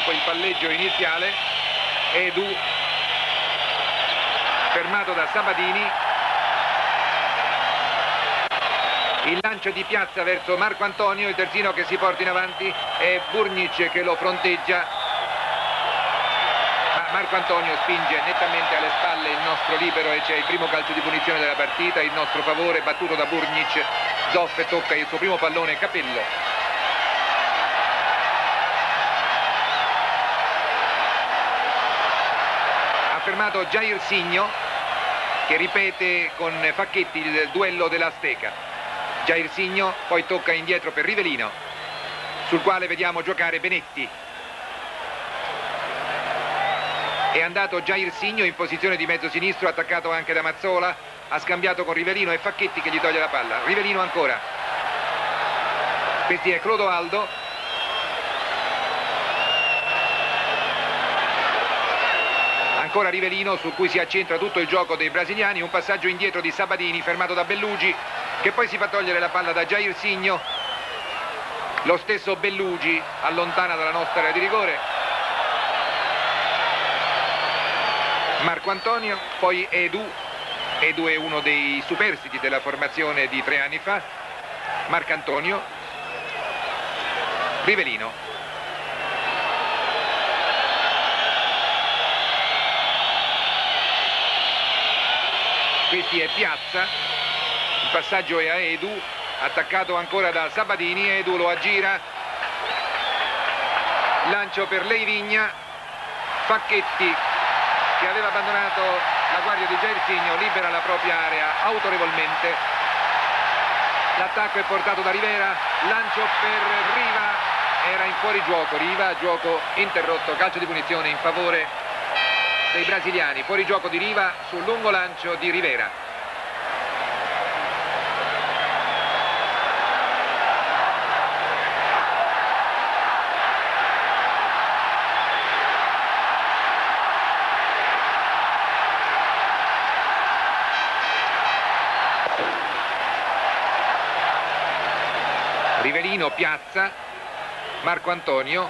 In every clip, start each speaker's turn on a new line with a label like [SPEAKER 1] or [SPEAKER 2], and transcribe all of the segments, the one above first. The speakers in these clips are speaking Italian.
[SPEAKER 1] dopo il palleggio iniziale. Edu fermato da Sabadini. Il lancio di Piazza verso Marco Antonio, il terzino che si porta in avanti, è Burnic che lo fronteggia, ma Marco Antonio spinge nettamente alle spalle il nostro libero e c'è il primo calcio di punizione della partita in nostro favore, battuto da Burnic. Zoff tocca il suo primo pallone, Capello. Ha fermato Jair Signo che ripete con Facchetti il duello dell'Asteca. Jair Signo poi tocca indietro per Rivelino, sul quale vediamo giocare Benetti. È andato Jair Signo in posizione di mezzo sinistro, attaccato anche da Mazzola, ha scambiato con Rivelino e Facchetti che gli toglie la palla. Rivelino ancora. Questi è Clodoaldo. Ancora Rivelino, su cui si accentra tutto il gioco dei brasiliani. Un passaggio indietro di Sabadini fermato da Bellugi, che poi si fa togliere la palla da Jair Signo. Lo stesso Bellugi allontana dalla nostra area di rigore. Marco Antonio, poi Edu. Edu è uno dei superstiti della formazione di 3 anni fa. Marco Antonio. Rivelino. Questi è Piazza. Il passaggio è a Edu, attaccato ancora da Sabadini. Edu lo aggira. Lancio per Leivigna. Facchetti, che aveva abbandonato la guardia di Jair Signo, libera la propria area autorevolmente. L'attacco è portato da Rivera. Lancio per Riva. Era in fuorigioco Riva, gioco interrotto, calcio di punizione in favore dei brasiliani. Fuorigioco di Riva sul lungo lancio di Rivera. Rivelino, Piazza, Marco Antonio,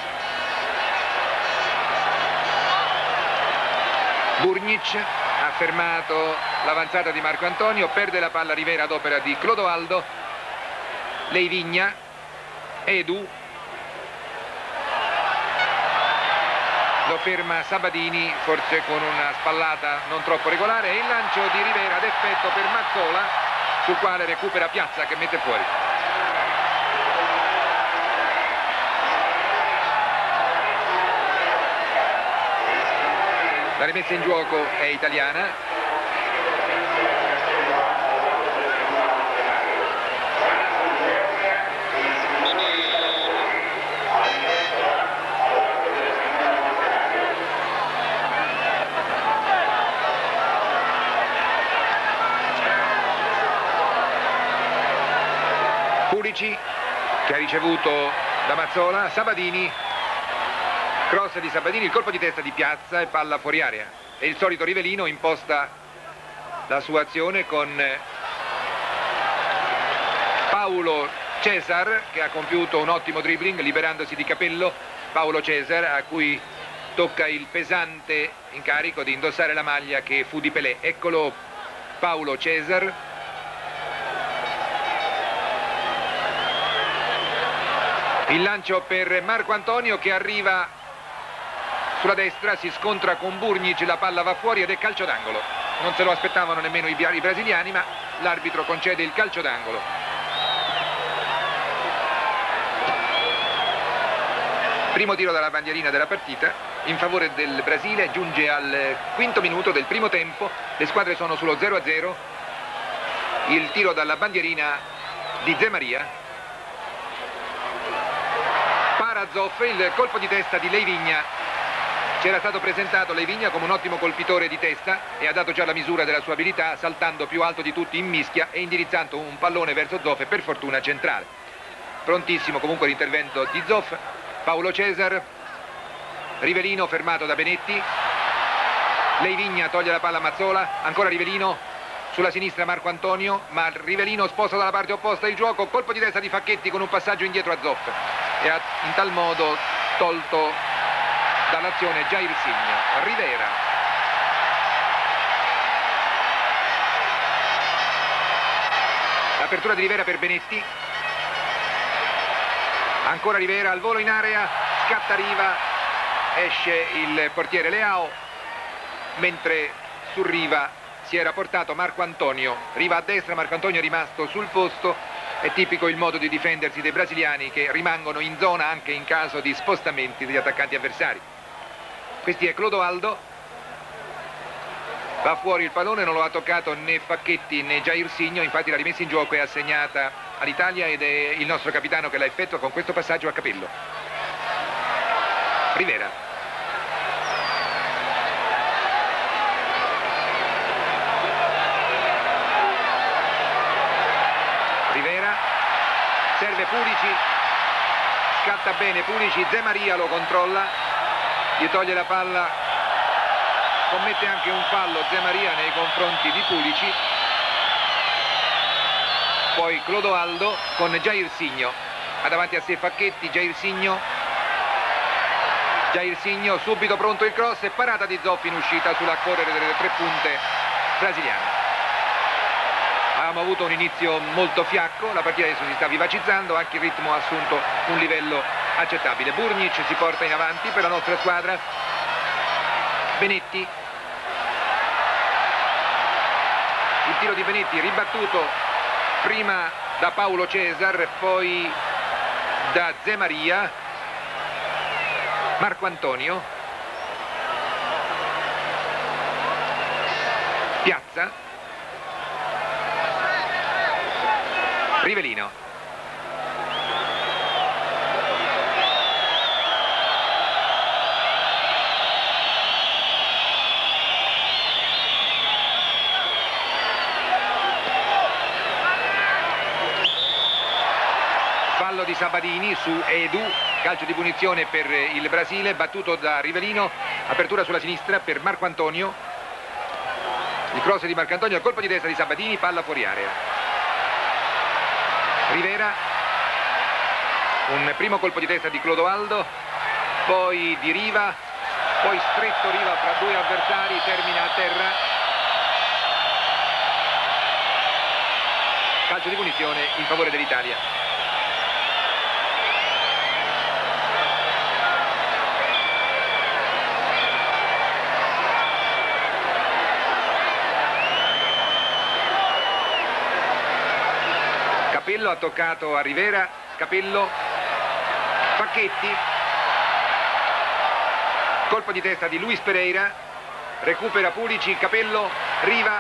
[SPEAKER 1] Burnic ha fermato l'avanzata di Marco Antonio, perde la palla Rivera ad opera di Clodoaldo. Leivigna, Edu, lo ferma Sabadini, forse con una spallata non troppo regolare, e il lancio di Rivera ad effetto per Mazzola, sul quale recupera Piazza che mette fuori. La rimessa in gioco è italiana. Pulici che ha ricevuto da Mazzola. Sabadini. Cross di Sabadini, il colpo di testa di Piazza e palla fuori area. E il solito Rivelino imposta la sua azione con Paulo Cesar, che ha compiuto un ottimo dribbling liberandosi di Capello. Paulo Cesar, a cui tocca il pesante incarico di indossare la maglia che fu di Pelé. Eccolo Paulo Cesar. Il lancio per Marco Antonio che arriva sulla destra, si scontra con Burnic, la palla va fuori ed è calcio d'angolo. Non se lo aspettavano nemmeno i brasiliani, ma l'arbitro concede il calcio d'angolo. Primo tiro dalla bandierina della partita in favore del Brasile, giunge al quinto minuto del primo tempo, le squadre sono sullo 0-0. Il tiro dalla bandierina di Zé Maria. Para Zoff, il colpo di testa di Leivigna. C'era stato presentato Leivigna come un ottimo colpitore di testa e ha dato già la misura della sua abilità, saltando più alto di tutti in mischia e indirizzando un pallone verso Zoff, per fortuna centrale. Prontissimo comunque l'intervento di Zoff. Paulo Cesar. Rivelino fermato da Benetti. Leivigna toglie la palla a Mazzola. Ancora Rivelino. Sulla sinistra Marco Antonio, ma Rivelino sposta dalla parte opposta il gioco. Colpo di testa di Facchetti con un passaggio indietro a Zoff. E ha in tal modo tolto dall'azione Jairzinho. Rivera. L'apertura di Rivera per Benetti. Ancora Rivera al volo in area, scatta Riva, esce il portiere Leao, mentre su Riva si era portato Marco Antonio. Riva a destra, Marco Antonio è rimasto sul posto. È tipico il modo di difendersi dei brasiliani, che rimangono in zona anche in caso di spostamenti degli attaccanti avversari. Questi è Clodoaldo, va fuori il pallone, non lo ha toccato né Facchetti né Jairzinho, infatti la rimessa in gioco è assegnata all'Italia ed è il nostro capitano che la effettua con questo passaggio a Capello. Rivera. Rivera, serve Pulici, scatta bene Pulici, De Maria lo controlla, gli toglie la palla, commette anche un fallo De Maria nei confronti di Pulici. Poi Clodoaldo con Jairzinho, ha davanti a sé Facchetti, Jairzinho, subito pronto il cross e parata di Zoff in uscita sulla correre delle tre punte brasiliane. Avevamo avuto un inizio molto fiacco, la partita adesso si sta vivacizzando, anche il ritmo ha assunto un livello accettabile. Burnic si porta in avanti per la nostra squadra. Benetti, il tiro di Benetti ribattuto prima da Paulo Cesar, poi da De Maria. Marco Antonio, Piazza, Rivelino. Fallo di Sabadini su Edu, calcio di punizione per il Brasile, battuto da Rivelino, apertura sulla sinistra per Marco Antonio, il cross di Marco Antonio, il colpo di destra di Sabadini, palla fuori area. Rivera, un primo colpo di testa di Clodoaldo, poi di Riva, poi stretto Riva fra due avversari, termina a terra. Calcio di punizione in favore dell'Italia. Capello ha toccato a Rivera, Capello, Facchetti, colpo di testa di Luis Pereira, recupera Pulici, Capello, Riva,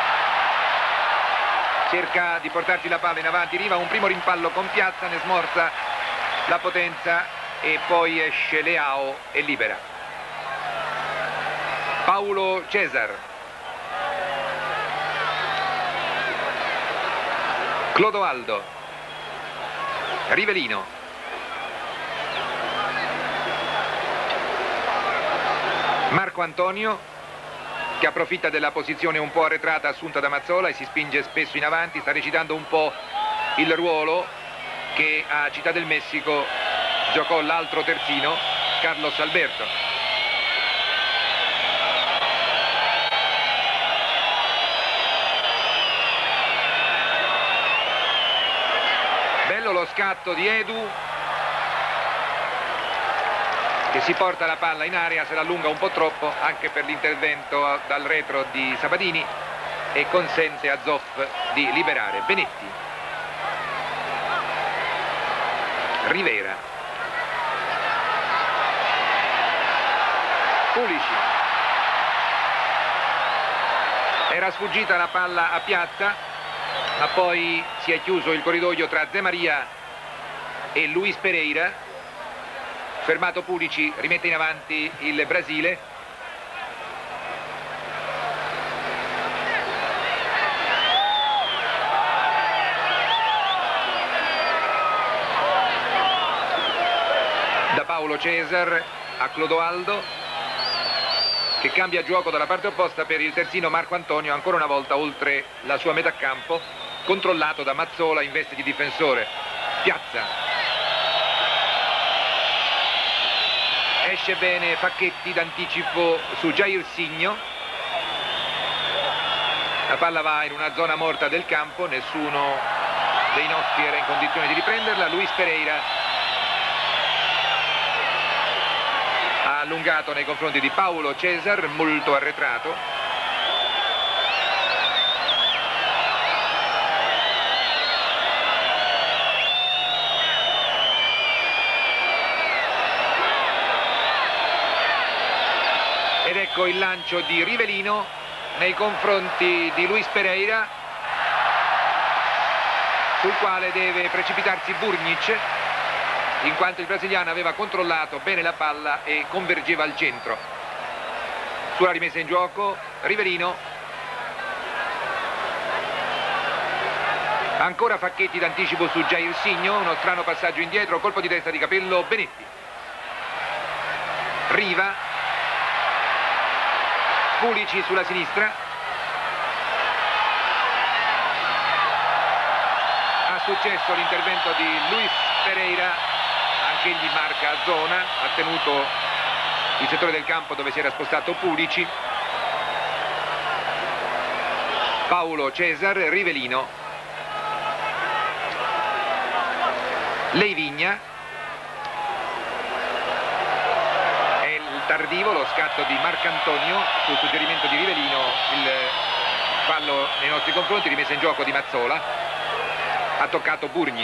[SPEAKER 1] cerca di portarsi la palla in avanti Riva, un primo rimpallo con Piazza, ne smorza la potenza e poi esce Leao e libera. Paulo Cesar, Clodoaldo, Rivelino, Marco Antonio, che approfitta della posizione un po' arretrata assunta da Mazzola e si spinge spesso in avanti, sta recitando un po' il ruolo che a Città del Messico giocò l'altro terzino, Carlos Alberto. Lo scatto di Edu, che si porta la palla in area, se la allunga un po' troppo anche per l'intervento dal retro di Sabadini e consente a Zoff di liberare. Benetti, Rivera, Pulici, era sfuggita la palla a Piazza, ma poi si è chiuso il corridoio tra De Maria e Luis Pereira. Fermato Pulici, rimette in avanti il Brasile. Da Paulo Cesar a Clodoaldo, che cambia gioco dalla parte opposta per il terzino Marco Antonio, ancora una volta oltre la sua metà campo, controllato da Mazzola in veste di difensore. Piazza, Esce bene Facchetti d'anticipo su Jair Signo. La palla va in una zona morta del campo, nessuno dei nostri era in condizione di riprenderla. Luis Pereira ha allungato nei confronti di Paulo Cesar, molto arretrato. Ed ecco il lancio di Rivellino nei confronti di Luis Pereira, sul quale deve precipitarsi Burnic, in quanto il brasiliano aveva controllato bene la palla e convergeva al centro. Sulla rimessa in gioco Rivellino, ancora Facchetti d'anticipo su Jair Signo, uno strano passaggio indietro, colpo di testa di Capello Benetti. Riva, Pulici sulla sinistra, ha successo l'intervento di Luis Pereira, anch'egli marca a zona, ha tenuto il settore del campo dove si era spostato Pulici. Paulo Cesar, Rivellino, Leivigna. Tardivo lo scatto di Marcantonio sul suggerimento di Rivellino, il fallo nei nostri confronti, rimessa in gioco di Mazzola, ha toccato Burnic.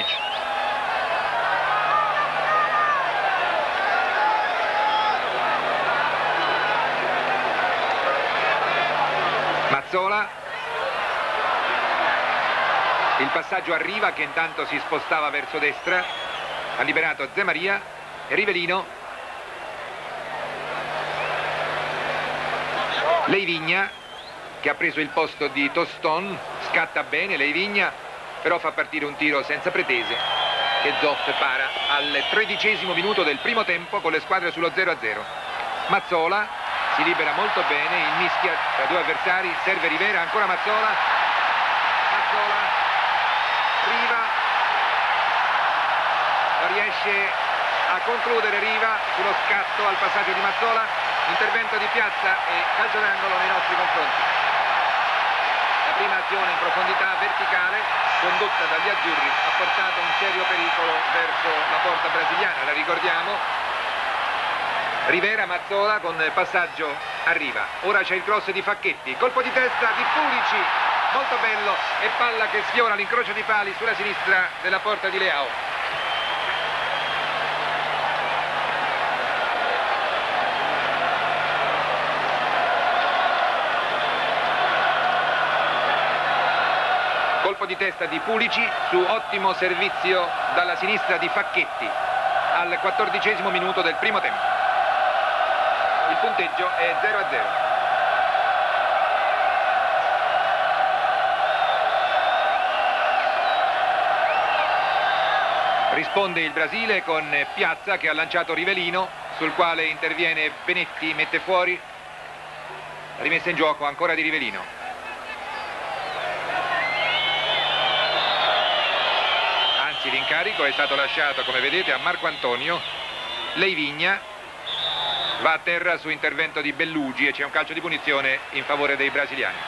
[SPEAKER 1] Mazzola, il passaggio arriva che intanto si spostava verso destra, ha liberato Zemaria e Rivellino. Leivigna che ha preso il posto di Toston, scatta bene Leivigna, però fa partire un tiro senza pretese che Zoff para al 13° minuto del primo tempo con le squadre sullo 0-0. Mazzola si libera molto bene, in mischia tra due avversari, serve Rivera, ancora Mazzola, Riva, non riesce a concludere Riva sullo scatto al passaggio di Mazzola. Intervento di Piazza e calcio d'angolo nei nostri confronti. La prima azione in profondità verticale condotta dagli azzurri ha portato un serio pericolo verso la porta brasiliana, la ricordiamo. Rivera, Mazzola con passaggio arriva. Ora c'è il cross di Facchetti, colpo di testa di Pulici, molto bello, e palla che sfiora l'incrocio di pali sulla sinistra della porta di Leao. Colpo di testa di Pulici su ottimo servizio dalla sinistra di Facchetti al 14° minuto del primo tempo. Il punteggio è 0-0. Risponde il Brasile con Piazza che ha lanciato Rivellino, sul quale interviene Benetti, mette fuori. Rimessa in gioco ancora di Rivellino. L'incarico è stato lasciato, come vedete, a Marco Antonio. Leivigna va a terra su intervento di Bellugi e c'è un calcio di punizione in favore dei brasiliani.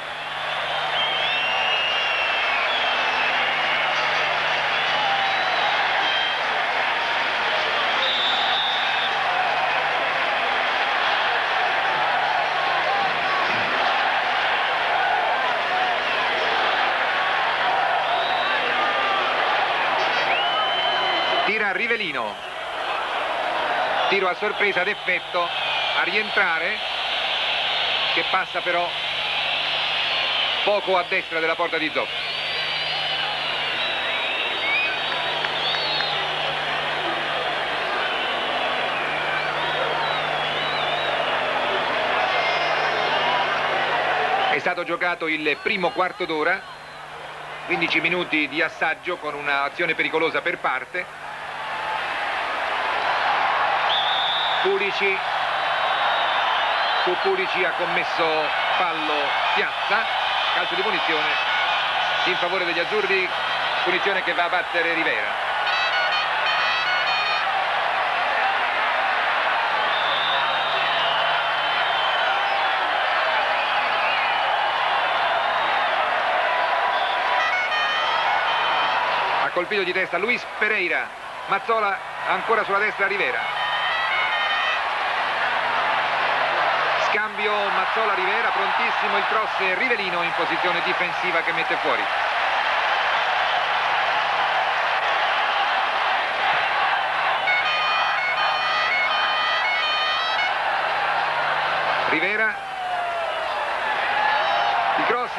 [SPEAKER 1] Tira Rivellino, tiro a sorpresa d'effetto, a rientrare, che passa però poco a destra della porta di Zoff. È stato giocato il primo quarto d'ora, 15 minuti di assaggio con un'azione pericolosa per parte. Pulici, su Pulici ha commesso fallo Piazza, calcio di punizione in favore degli azzurri, punizione che va a battere Rivera. colpito di testa Luis Pereira. Mazzola ancora sulla destra, Rivera. Scambio Mazzola-Rivera, prontissimo il cross, Rivelino in posizione difensiva che mette fuori. Rivera, il cross,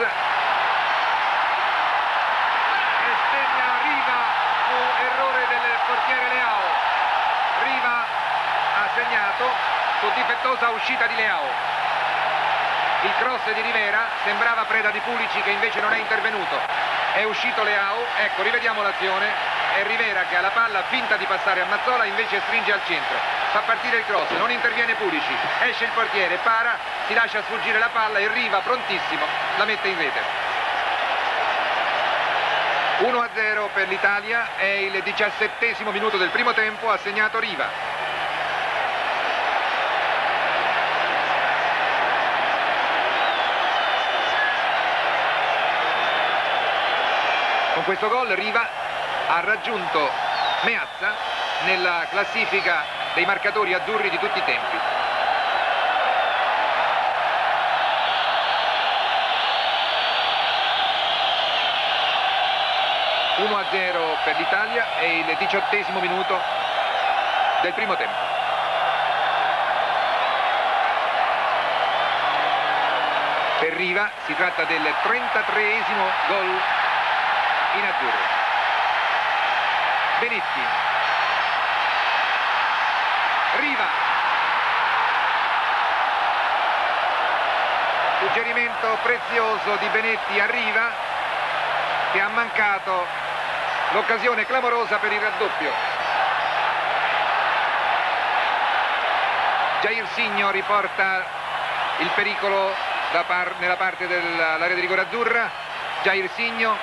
[SPEAKER 1] estende Riva, fu errore del portiere Leao. Riva ha segnato su difettosa uscita di Leao. Il cross di Rivera sembrava preda di Pulici, che invece non è intervenuto. È uscito Leao, ecco, rivediamo l'azione. È Rivera che ha la palla, finta di passare a Mazzola, invece stringe al centro. Fa partire il cross, non interviene Pulici, esce il portiere, para, si lascia sfuggire la palla e Riva, prontissimo, la mette in rete. 1-0 per l'Italia, è il 17° minuto del primo tempo, ha segnato Riva. Con questo gol Riva ha raggiunto Meazza nella classifica dei marcatori azzurri di tutti i tempi. (1-0) per l'Italia, è il 18° minuto del primo tempo. Per Riva si tratta del 33° gol in azzurro. Benetti, Riva, suggerimento prezioso di Benetti a Riva, che ha mancato l'occasione clamorosa per il raddoppio. Jairzinho riporta il pericolo nella parte dell'area di rigore azzurra. Jairzinho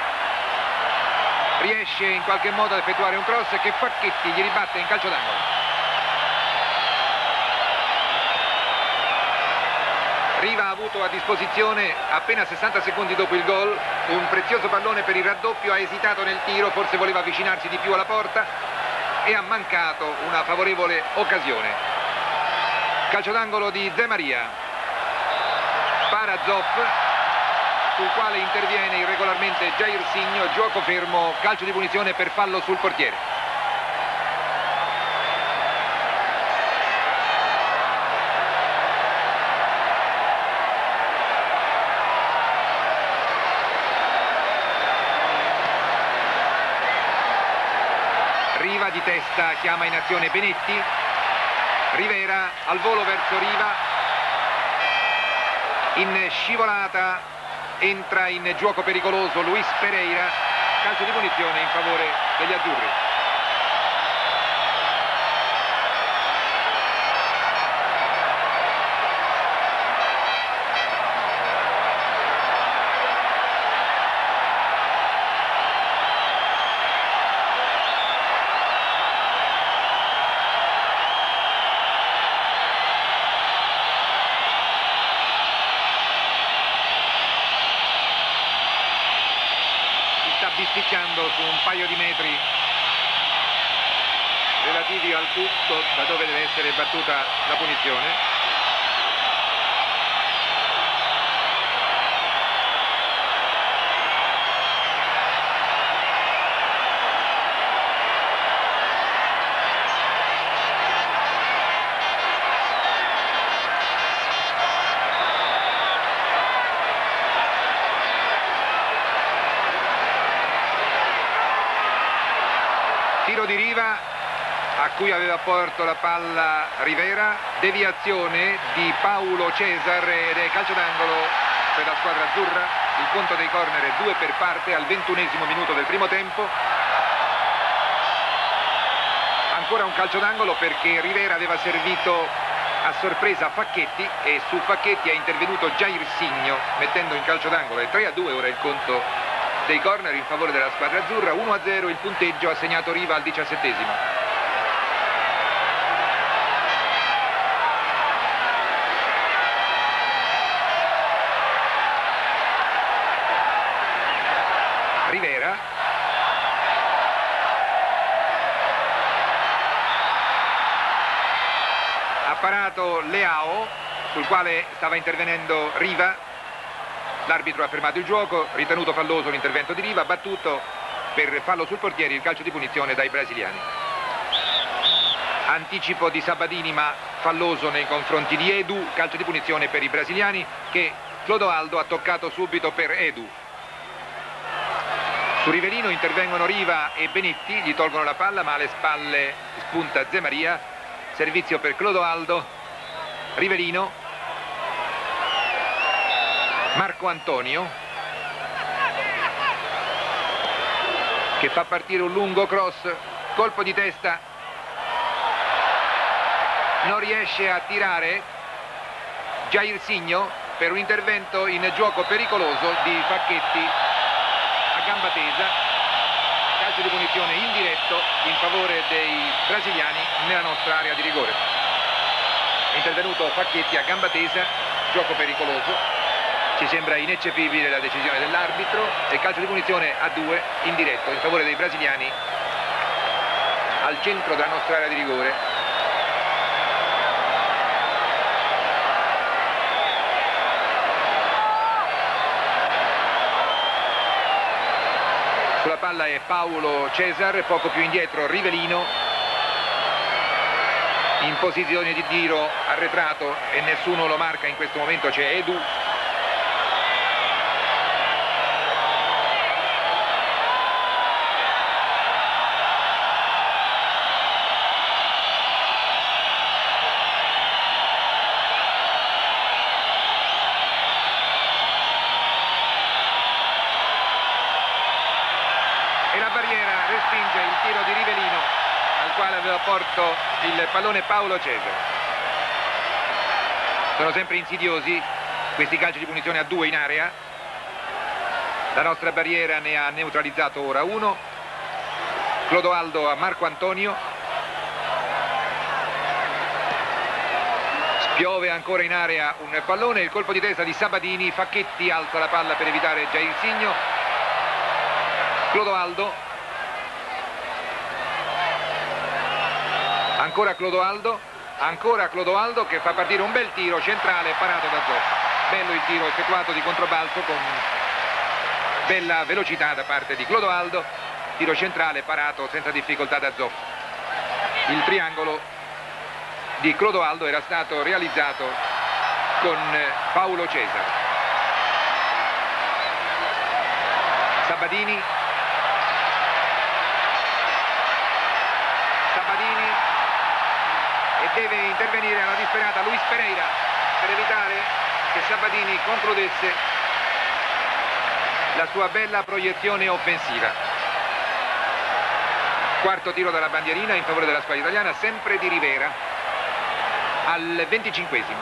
[SPEAKER 1] riesce in qualche modo ad effettuare un cross che Facchetti gli ribatte in calcio d'angolo. Riva ha avuto a disposizione, appena 60 secondi dopo il gol, un prezioso pallone per il raddoppio, ha esitato nel tiro, forse voleva avvicinarsi di più alla porta e ha mancato una favorevole occasione. Calcio d'angolo di De Maria. Para Zoff, sul quale interviene irregolarmente Jairzinho, gioco fermo, calcio di punizione per fallo sul portiere. Riva di testa chiama in azione Benetti. Rivera al volo verso Riva, in scivolata entra in gioco pericoloso Luis Pereira, calcio di punizione in favore degli azzurri. Bisticciando su un paio di metri relativi al punto da dove deve essere battuta la punizione. Tiro di Riva, a cui aveva portato la palla Rivera, deviazione di Paulo Cesar ed è calcio d'angolo per la squadra azzurra. Il conto dei corner è 2 per parte al 21° minuto del primo tempo. Ancora un calcio d'angolo perché Rivera aveva servito a sorpresa Facchetti e su Facchetti è intervenuto Jairzinho mettendo in calcio d'angolo. È 3-2 ora il conto dei corner in favore della squadra azzurra. 1-0 il punteggio, ha segnato Riva al 17°. Rivera, Ha parato Leao, sul quale stava intervenendo Riva. L'arbitro ha fermato il gioco, ritenuto falloso l'intervento di Riva, battuto per fallo sul portiere il calcio di punizione dai brasiliani. Anticipo di Sabadini ma falloso nei confronti di Edu, calcio di punizione per i brasiliani che Clodoaldo ha toccato subito per Edu. Su Rivelino intervengono Riva e Benetti, gli tolgono la palla ma alle spalle spunta Zemaria, servizio per Clodoaldo, Rivelino, Marco Antonio che fa partire un lungo cross, colpo di testa, non riesce a tirare Jairzinho per un intervento in gioco pericoloso di Facchetti a gamba tesa, calcio di punizione indiretto in favore dei brasiliani nella nostra area di rigore. È intervenuto Facchetti a gamba tesa, gioco pericoloso, ci sembra ineccepibile la decisione dell'arbitro e calcio di punizione a 2 indiretto in favore dei brasiliani al centro della nostra area di rigore. Sulla palla è Paulo Cesar, poco più indietro Rivelino, in posizione di tiro arretrato e nessuno lo marca in questo momento, c'è Edu. E la barriera respinge il tiro di Rivelino, al quale aveva porto il pallone Paulo Cesar. Sono sempre insidiosi questi calci di punizione a 2 in area. La nostra barriera ne ha neutralizzato ora 1. Clodoaldo a Marco Antonio. Spiove ancora in area un pallone, il colpo di testa di Sabadini, Facchetti alza la palla per evitare Jairzinho. Clodoaldo, ancora Clodoaldo che fa partire un bel tiro centrale parato da Zoff. Bello il tiro effettuato di controbalzo con bella velocità da parte di Clodoaldo, tiro centrale parato senza difficoltà da Zoff. Il triangolo di Clodoaldo era stato realizzato con Paulo Cesar. Sabadini e deve intervenire alla disperata Luis Pereira per evitare che Sabadini concludesse la sua bella proiezione offensiva. Quarto tiro dalla bandierina in favore della squadra italiana, sempre di Rivera, al 25esimo.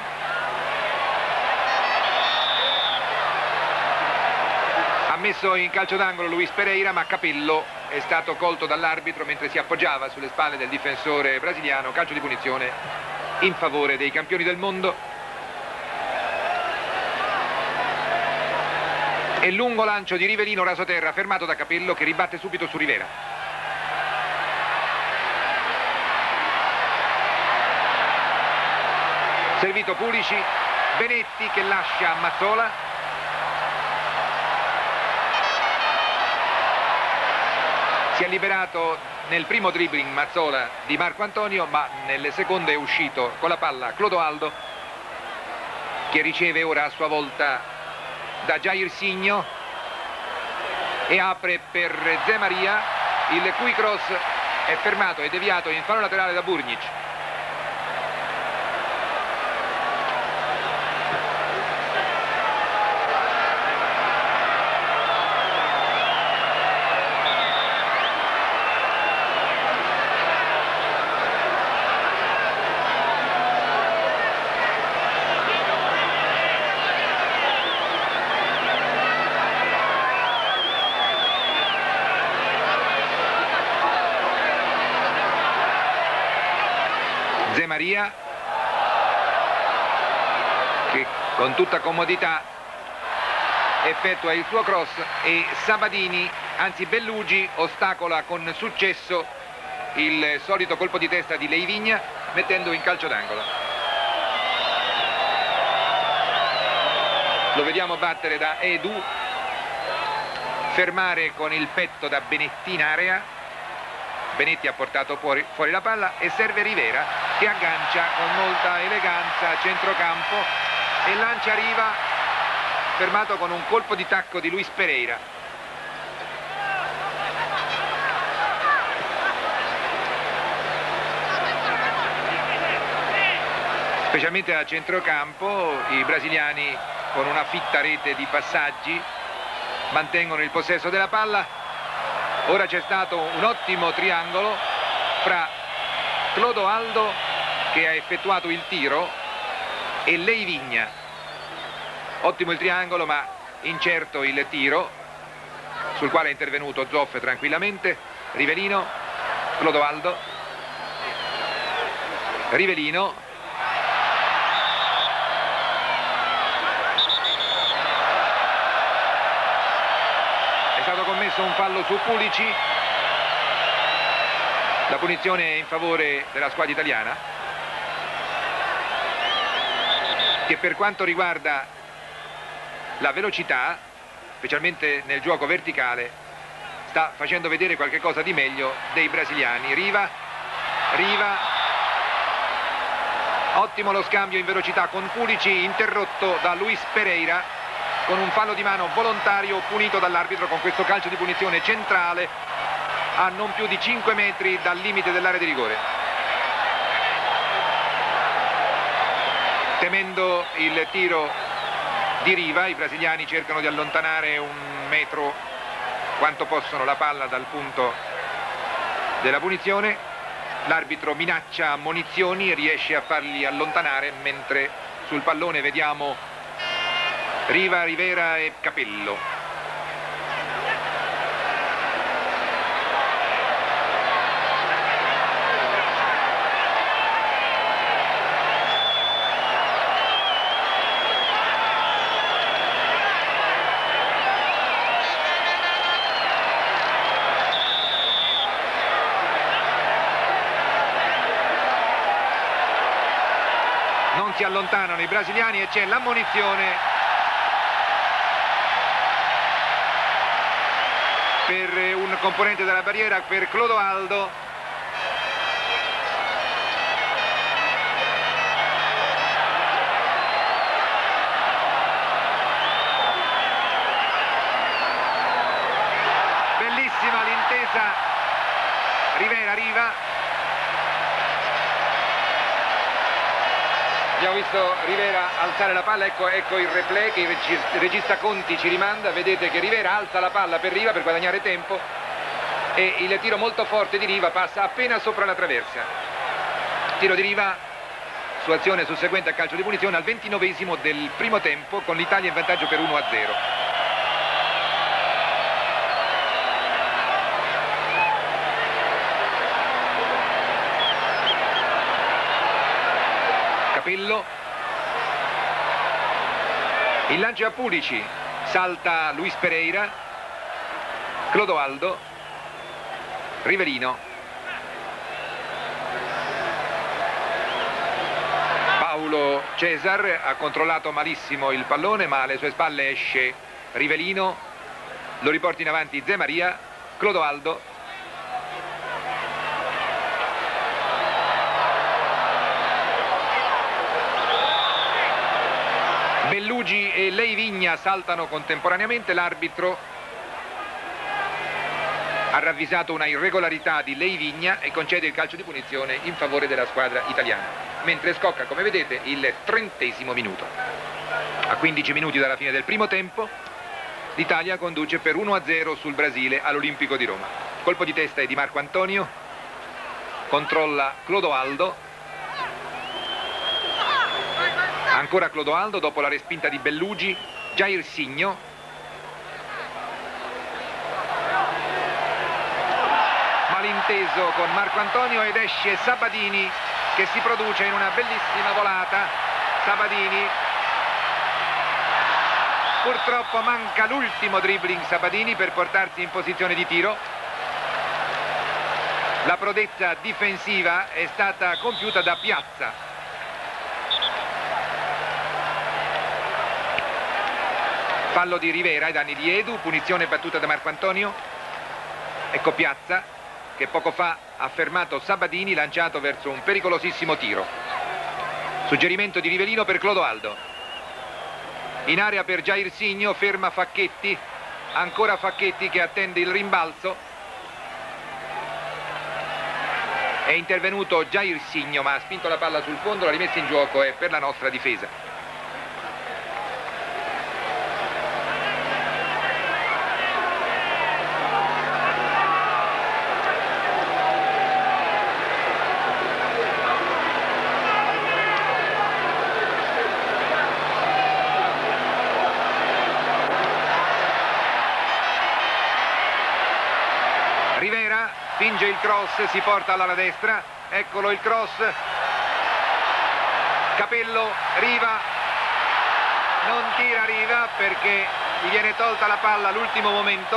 [SPEAKER 1] Ha messo in calcio d'angolo Luis Pereira, ma Capello è stato colto dall'arbitro mentre si appoggiava sulle spalle del difensore brasiliano. Calcio di punizione in favore dei campioni del mondo. E lungo lancio di Rivelino rasoterra fermato da Capello che ribatte subito su Rivera. Servito Pulici, Benetti che lascia Mazzola. Si è liberato nel primo dribbling Mazzola di Marco Antonio, ma nel secondo è uscito con la palla Clodoaldo, che riceve ora a sua volta da Jairzinho e apre per Zemaria, il cui cross è fermato e deviato in fallo laterale da Burnic. Zemaria che con tutta comodità effettua il suo cross e Sabadini, anzi Bellugi, ostacola con successo il solito colpo di testa di Leivigna mettendo in calcio d'angolo. Lo vediamo battere da Edu, fermare con il petto da Benetti in area. Benetti ha portato fuori la palla e serve Rivera che aggancia con molta eleganza a centrocampo e lancia Riva, fermato con un colpo di tacco di Luis Pereira. Specialmente a centrocampo i brasiliani con una fitta rete di passaggi mantengono il possesso della palla. Ora c'è stato un ottimo triangolo fra Clodoaldo, che ha effettuato il tiro, e Leivigna. Ottimo il triangolo, ma incerto il tiro, sul quale è intervenuto Zoff tranquillamente. Rivelino, Clodoaldo, Rivelino. È stato commesso un fallo su Pulici. La punizione è in favore della squadra italiana, che per quanto riguarda la velocità, specialmente nel gioco verticale, sta facendo vedere qualche cosa di meglio dei brasiliani. Riva, ottimo lo scambio in velocità con Pulici, interrotto da Luis Pereira con un fallo di mano volontario punito dall'arbitro con questo calcio di punizione centrale a non più di 5 metri dal limite dell'area di rigore. Temendo il tiro di Riva, i brasiliani cercano di allontanare un metro quanto possono la palla dal punto della punizione. L'arbitro minaccia ammonizioni e riesce a farli allontanare, mentre sul pallone vediamo Riva, Rivera e Capello. Non si allontanano i brasiliani e c'è l'ammonizione per un componente della barriera, per Clodoaldo. Bellissima l'intesa Rivera-Riva. Abbiamo visto Rivera alzare la palla, ecco il replay che il regista Conti ci rimanda. Vedete che Rivera alza la palla per Riva per guadagnare tempo e il tiro molto forte di Riva passa appena sopra la traversa. Tiro di Riva su azione susseguente a calcio di punizione al 29esimo del primo tempo, con l'Italia in vantaggio per 1-0. Capello, il lancio a Pulici, salta Luis Pereira, Clodoaldo, Rivelino, Paulo Cesar ha controllato malissimo il pallone, ma alle sue spalle esce Rivelino, lo riporta in avanti Zé Maria, Clodoaldo, Bellugi e Leivigna saltano contemporaneamente. L'arbitro ha ravvisato una irregolarità di Leivigna e concede il calcio di punizione in favore della squadra italiana, mentre scocca, come vedete, il 30° minuto. A 15 minuti dalla fine del primo tempo l'Italia conduce per 1-0 sul Brasile all'Olimpico di Roma. Colpo di testa è di Marco Antonio, controlla Clodoaldo. Ancora Clodoaldo dopo la respinta di Bellugi, Jairzinho, malinteso con Marco Antonio ed esce Sabadini che si produce in una bellissima volata. Sabadini, purtroppo manca l'ultimo dribbling Sabadini per portarsi in posizione di tiro. La prodezza difensiva è stata compiuta da Piazza. Fallo di Rivera ai danni di Edu, punizione battuta da Marco Antonio. Ecco Piazza che poco fa ha fermato Sabadini, lanciato verso un pericolosissimo tiro. Suggerimento di Rivelino per Clodoaldo. In area per Jairzinho, ferma Facchetti, ancora Facchetti che attende il rimbalzo. È intervenuto Jairzinho ma ha spinto la palla sul fondo, l'ha rimessa in gioco e per la nostra difesa. Rivera finge il cross, si porta all'ala destra, eccolo il cross, Capello, Riva, non tira Riva perché gli viene tolta la palla all'ultimo momento.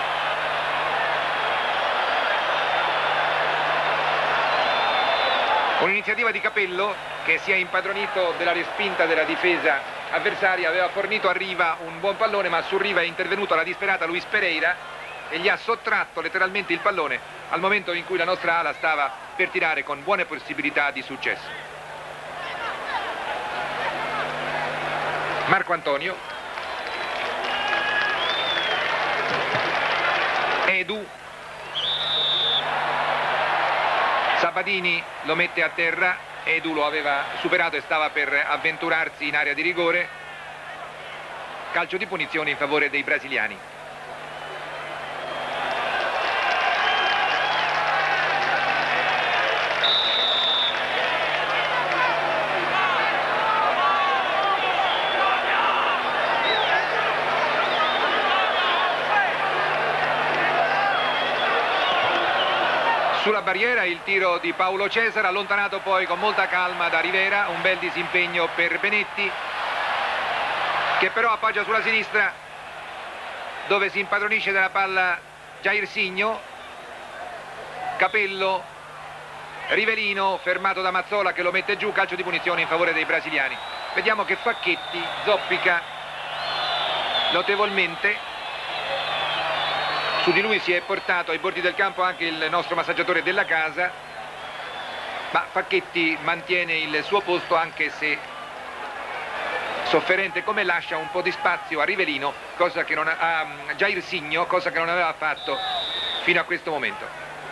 [SPEAKER 1] Un'iniziativa di Capello che si è impadronito della respinta della difesa avversaria, aveva fornito a Riva un buon pallone ma su Riva è intervenuto alla disperata Luis Pereira e gli ha sottratto letteralmente il pallone al momento in cui la nostra ala stava per tirare con buone possibilità di successo. Marco Antonio, Edu, Sabadini lo mette a terra, Edu lo aveva superato e stava per avventurarsi in area di rigore. Calcio di punizione in favore dei brasiliani. Sulla barriera il tiro di Paulo Cesar, allontanato poi con molta calma da Rivera, un bel disimpegno per Benetti che però appoggia sulla sinistra dove si impadronisce della palla Jairzinho. Capello, Rivelino fermato da Mazzola che lo mette giù, calcio di punizione in favore dei brasiliani. Vediamo che Facchetti zoppica notevolmente. Su di lui si è portato ai bordi del campo anche il nostro massaggiatore della casa, ma Facchetti mantiene il suo posto anche se sofferente, come lascia un po' di spazio a Rivelino, cosa che non a Jairzinho, cosa che non aveva fatto fino a questo momento.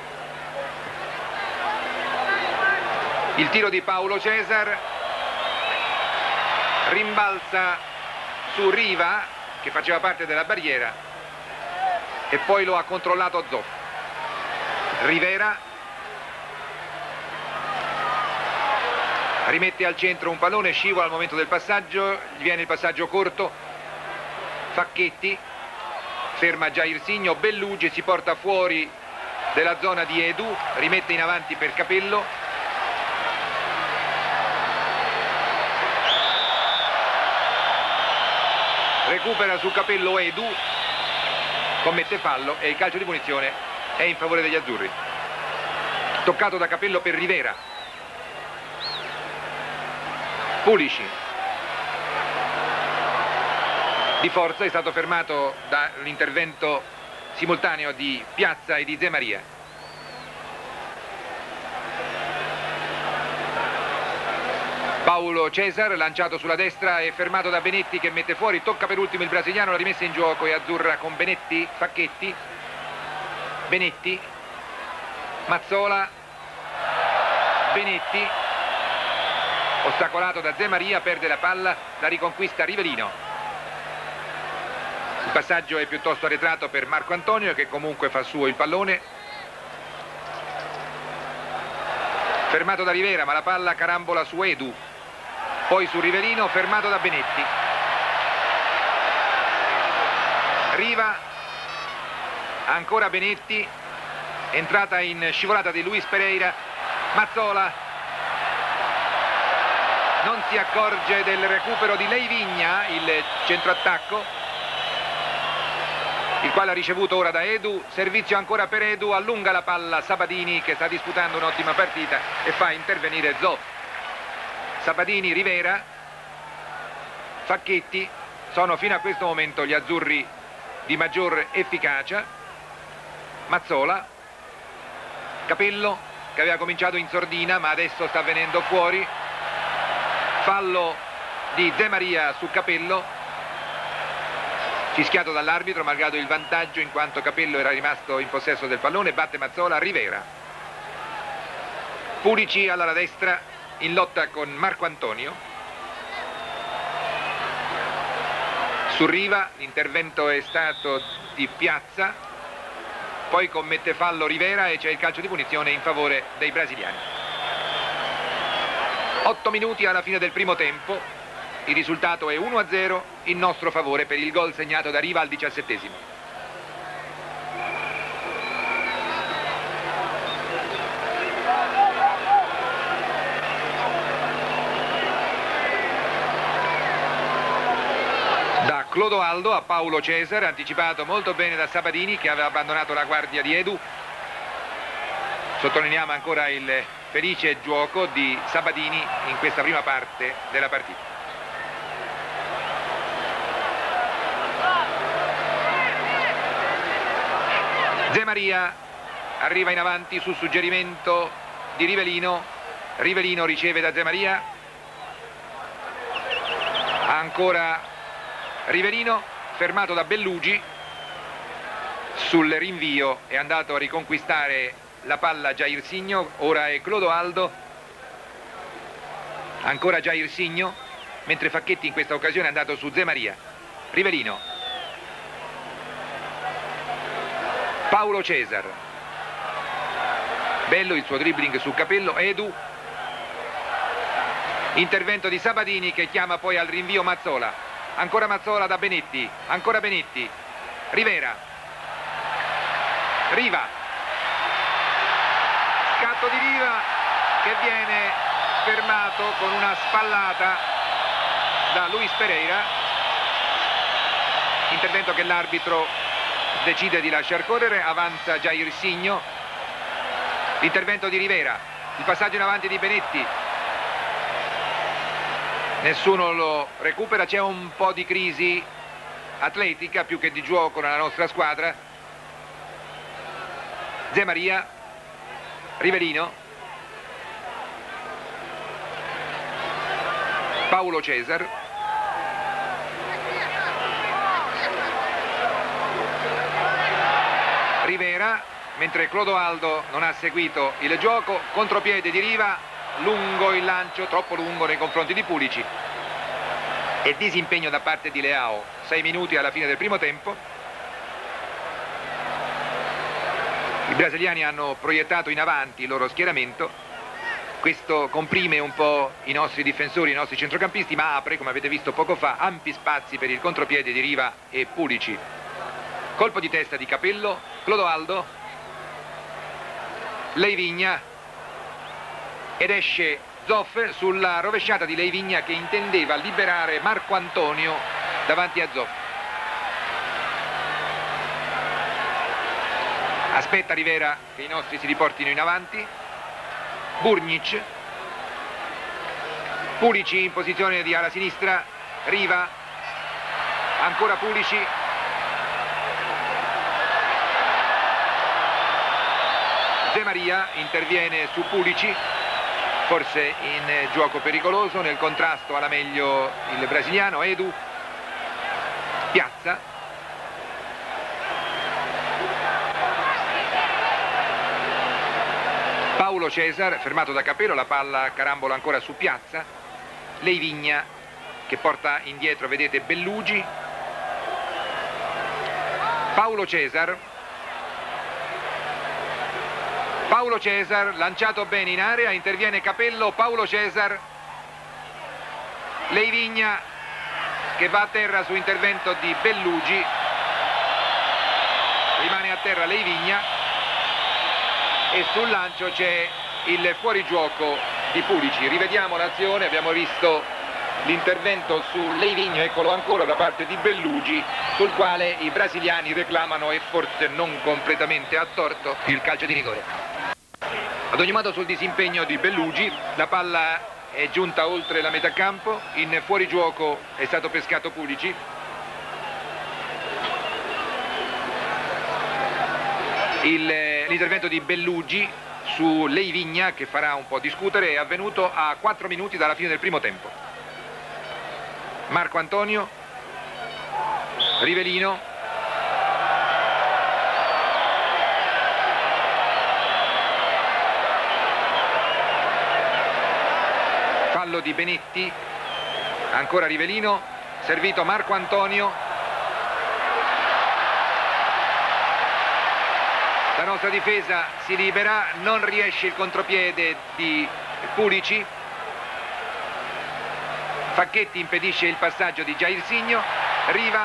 [SPEAKER 1] Il tiro di Paulo Cesar rimbalza su Riva che faceva parte della barriera e poi lo ha controllato Zoff. Rivera rimette al centro un pallone, scivola al momento del passaggio, gli viene il passaggio corto. Facchetti ferma Jairzinho, Bellugi si porta fuori della zona di Edu, rimette in avanti per Capello. Recupera su Capello Edu, commette fallo e il calcio di punizione è in favore degli azzurri. Toccato da Capello per Rivera. Pulici di forza è stato fermato dall'intervento simultaneo di Piazza e di De Maria. Paulo Cesar lanciato sulla destra è fermato da Benetti che mette fuori, tocca per ultimo il brasiliano, la rimessa in gioco è azzurra con Benetti, Facchetti, Benetti, Mazzola, Benetti, ostacolato da De Maria, perde la palla, la riconquista Rivelino. Il passaggio è piuttosto arretrato per Marco Antonio che comunque fa suo il pallone. Fermato da Rivera ma la palla carambola su Edu. Poi su Rivelino, fermato da Benetti. Riva, ancora Benetti, entrata in scivolata di Luis Pereira. Mazzola non si accorge del recupero di Leivigna, il centroattacco, il quale ha ricevuto ora da Edu. Servizio ancora per Edu, allunga la palla Sabadini che sta disputando un'ottima partita e fa intervenire Zoff. Sabadini, Rivera, Facchetti, sono fino a questo momento gli azzurri di maggior efficacia. Mazzola, Capello che aveva cominciato in sordina ma adesso sta venendo fuori, fallo di De Maria su Capello, fischiato dall'arbitro malgrado il vantaggio in quanto Capello era rimasto in possesso del pallone. Batte Mazzola, Rivera, Pulici alla destra in lotta con Marco Antonio. Su Riva l'intervento è stato di Piazza, poi commette fallo Rivera e c'è il calcio di punizione in favore dei brasiliani. 8 minuti alla fine del primo tempo, il risultato è 1-0 in nostro favore per il gol segnato da Riva al 17esimo. Da Clodoaldo a Paulo Cesar, anticipato molto bene da Sabadini che aveva abbandonato la guardia di Edu. Sottolineiamo ancora il felice gioco di Sabadini in questa prima parte della partita. De Maria arriva in avanti su suggerimento di Rivellino. Rivellino riceve da De Maria, ancora Rivellino, fermato da Bellugi. Sul rinvio è andato a riconquistare la palla Jairzinho, ora è Clodoaldo, ancora Jairzinho, mentre Facchetti in questa occasione è andato su De Maria. Rivellino, Paulo Cesar, bello il suo dribbling su Capello. Edu, intervento di Sabadini che chiama poi al rinvio Mazzola, ancora Mazzola da Benetti, ancora Benetti, Rivera, Riva, scatto di Riva che viene fermato con una spallata da Luis Pereira, intervento che l'arbitro decide di lasciar correre. Avanza Jairzinho, l'intervento di Rivera, il passaggio in avanti di Benetti, nessuno lo recupera. C'è un po' di crisi atletica più che di gioco nella nostra squadra. De Maria, Rivellino, Paulo Cesar, Rivera, mentre Clodoaldo non ha seguito il gioco. Contropiede di Riva, lungo il lancio, troppo lungo nei confronti di Pulici, e disimpegno da parte di Leao. 6 minuti alla fine del primo tempo. I brasiliani hanno proiettato in avanti il loro schieramento, questo comprime un po' i nostri difensori, i nostri centrocampisti, ma apre, come avete visto poco fa, ampi spazi per il contropiede di Riva e Pulici. Colpo di testa di Capello, Clodoaldo, Leivigna, ed esce Zoff sulla rovesciata di Leivigna che intendeva liberare Marco Antonio davanti a Zoff. Aspetta Rivera che i nostri si riportino in avanti. Burnic, Pulici in posizione di ala sinistra, Riva, ancora Pulici, De Maria interviene su Pulici, forse in gioco pericoloso, nel contrasto alla meglio il brasiliano. Edu, Piazza, Paulo Cesar fermato da Capello, la palla carambola ancora su Piazza. Leivigna che porta indietro, vedete, Bellugi. Paulo Cesar, lanciato bene in area, interviene Capello. Paulo Cesar, Leivigna che va a terra su intervento di Bellugi, rimane a terra Leivigna e sul lancio c'è il fuorigioco di Pulici. Rivediamo l'azione, abbiamo visto l'intervento su Leivigna, eccolo ancora, da parte di Bellugi, sul quale i brasiliani reclamano, e forse non completamente a torto, il calcio di rigore. Ad ogni modo sul disimpegno di Bellugi la palla è giunta oltre la metà campo, in fuorigioco è stato pescato Pulici. L'intervento di Bellugi su Leivigna, che farà un po' discutere, è avvenuto a 4 minuti dalla fine del primo tempo. Marco Antonio, Rivelino, fallo di Benetti, ancora Rivelino, servito Marco Antonio. La nostra difesa si libera, non riesce il contropiede di Pulici. Facchetti impedisce il passaggio di Jairzinho. Riva,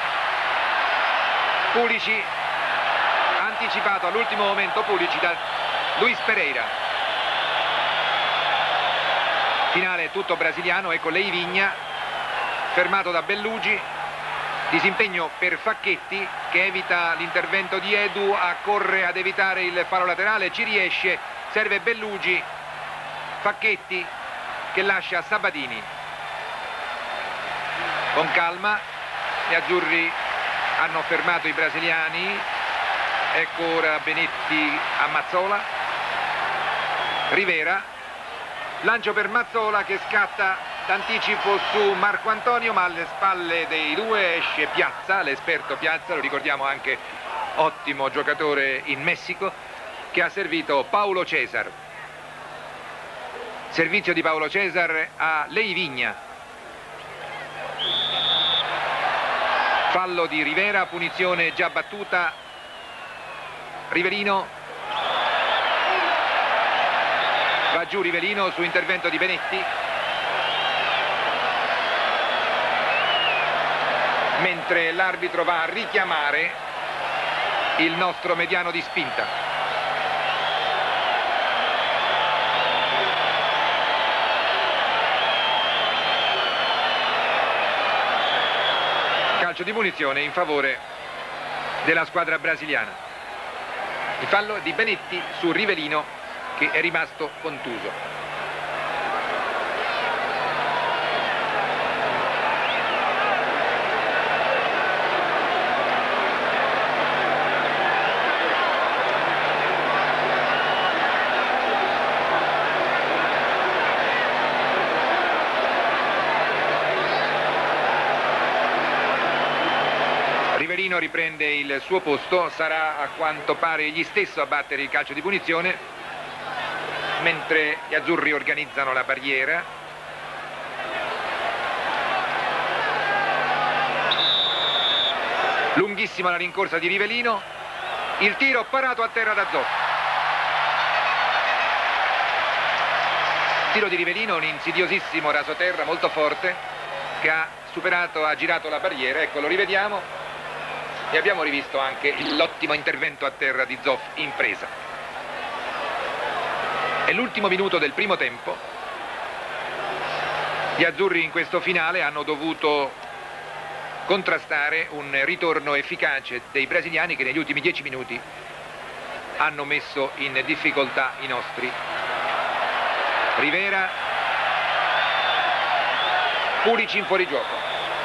[SPEAKER 1] Pulici, anticipato all'ultimo momento Pulici da Luis Pereira. Finale tutto brasiliano, ecco Leivigna, fermato da Bellugi. Disimpegno per Facchetti, che evita l'intervento di Edu, accorre ad evitare il palo laterale, ci riesce, serve Bellugi, Facchetti che lascia Sabatini. Con calma, gli azzurri hanno fermato i brasiliani, ecco ora Benetti a Mazzola, Rivera, lancio per Mazzola che scatta d'anticipo su Marco Antonio, ma alle spalle dei due esce Piazza, l'esperto Piazza, lo ricordiamo anche ottimo giocatore in Messico, che ha servito Paulo Cesar. Servizio di Paulo Cesar a Leivigna. Fallo di Rivera, punizione già battuta. Rivelino. Va giù Rivelino su intervento di Benetti. Mentre l'arbitro va a richiamare il nostro mediano di spinta. Calcio di punizione in favore della squadra brasiliana. Il fallo di Benetti su Rivelino, che è rimasto contuso. Rivelino riprende il suo posto, sarà a quanto pare egli stesso a battere il calcio di punizione, mentre gli azzurri organizzano la barriera. Lunghissima la rincorsa di Rivelino, il tiro parato a terra da Zoff. Tiro di Rivelino, un insidiosissimo rasoterra molto forte che ha superato, ha girato la barriera, ecco lo rivediamo. E abbiamo rivisto anche l'ottimo intervento a terra di Zoff in presa. È l'ultimo minuto del primo tempo. Gli azzurri in questo finale hanno dovuto contrastare un ritorno efficace dei brasiliani che negli ultimi 10 minuti hanno messo in difficoltà i nostri. Rivera, Pulici in fuorigioco.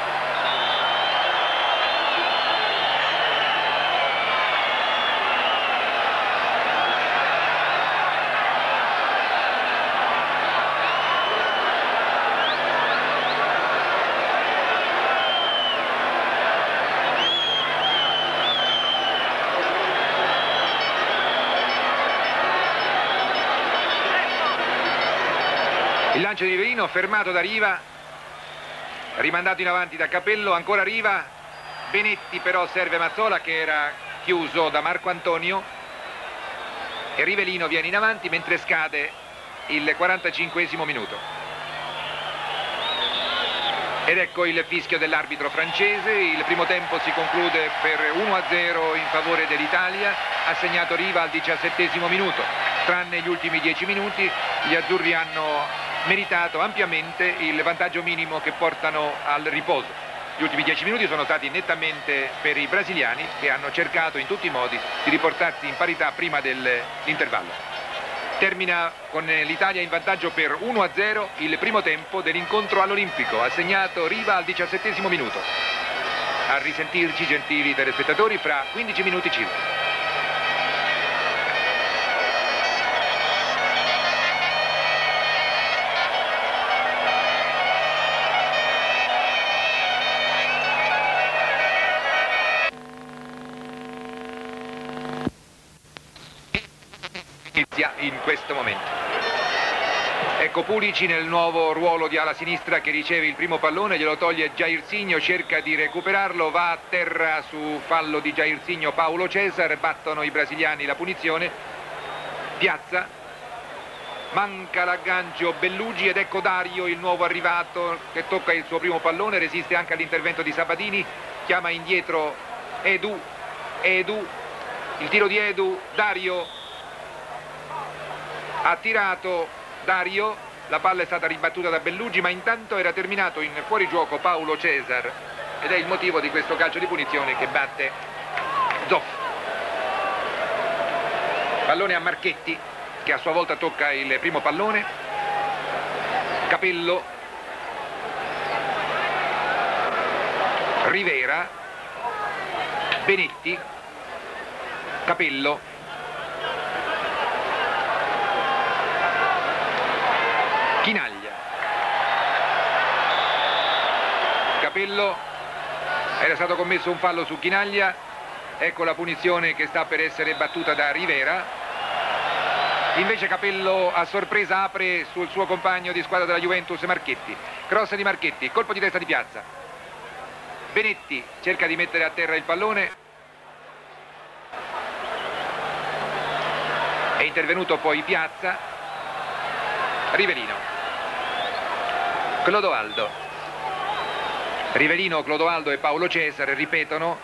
[SPEAKER 1] Il lancio di Rivelino fermato da Riva, rimandato in avanti da Capello, ancora Riva, Benetti però serve Mazzola che era chiuso da Marco Antonio e Rivelino viene in avanti mentre scade il 45esimo minuto. Ed ecco il fischio dell'arbitro francese, il primo tempo si conclude per 1-0 in favore dell'Italia, ha segnato Riva al 17esimo minuto. Tranne gli ultimi 10 minuti gli azzurri hanno meritato ampiamente il vantaggio minimo che portano al riposo. Gli ultimi 10 minuti sono stati nettamente per i brasiliani che hanno cercato in tutti i modi di riportarsi in parità prima dell'intervallo. Termina con l'Italia in vantaggio per 1-0 il primo tempo dell'incontro all'Olimpico. Ha segnato Riva al 17esimo minuto. A risentirci, gentili telespettatori, fra 15 minuti circa. in questo momento. Ecco Pulici nel nuovo ruolo di ala sinistra che riceve il primo pallone, glielo toglie Jairzinho, cerca di recuperarlo, va a terra su fallo di Jairzinho Paulo Cesar, battono i brasiliani la punizione, Piazza, manca l'aggancio Bellugi ed ecco Dario, il nuovo arrivato, che tocca il suo primo pallone, resiste anche all'intervento di Sabatini, chiama indietro Edu, il tiro di Edu, Dario ha tirato Dario, la palla è stata ribattuta da Bellugi, ma intanto era terminato in fuorigioco Paulo Cesar ed è il motivo di questo calcio di punizione che batte Zoff. Pallone a Marchetti che a sua volta tocca il primo pallone, Capello, Rivera, Benetti, Capello, Chinaglia, Capello, era stato commesso un fallo su Chinaglia, ecco la punizione che sta per essere battuta da Rivera, invece Capello a sorpresa apre sul suo compagno di squadra della Juventus Marchetti, cross di Marchetti, colpo di testa di Piazza, Benetti cerca di mettere a terra il pallone, è intervenuto poi Piazza, Rivelino, Clodoaldo, Rivelino, Clodoaldo e Paulo Cesar ripetono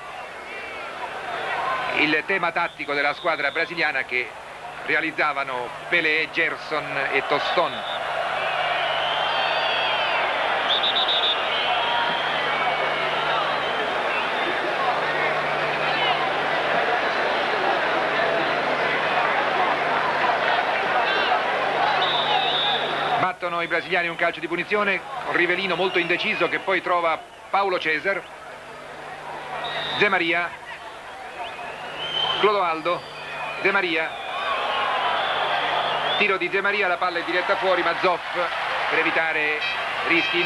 [SPEAKER 1] il tema tattico della squadra brasiliana che realizzavano Pelé, Gerson e Toston. Battono i brasiliani un calcio di punizione con Rivelino molto indeciso che poi trova Paulo Cesar, De Maria, Clodoaldo, De Maria, tiro di De Maria, la palla è diretta fuori ma Zoff per evitare rischi,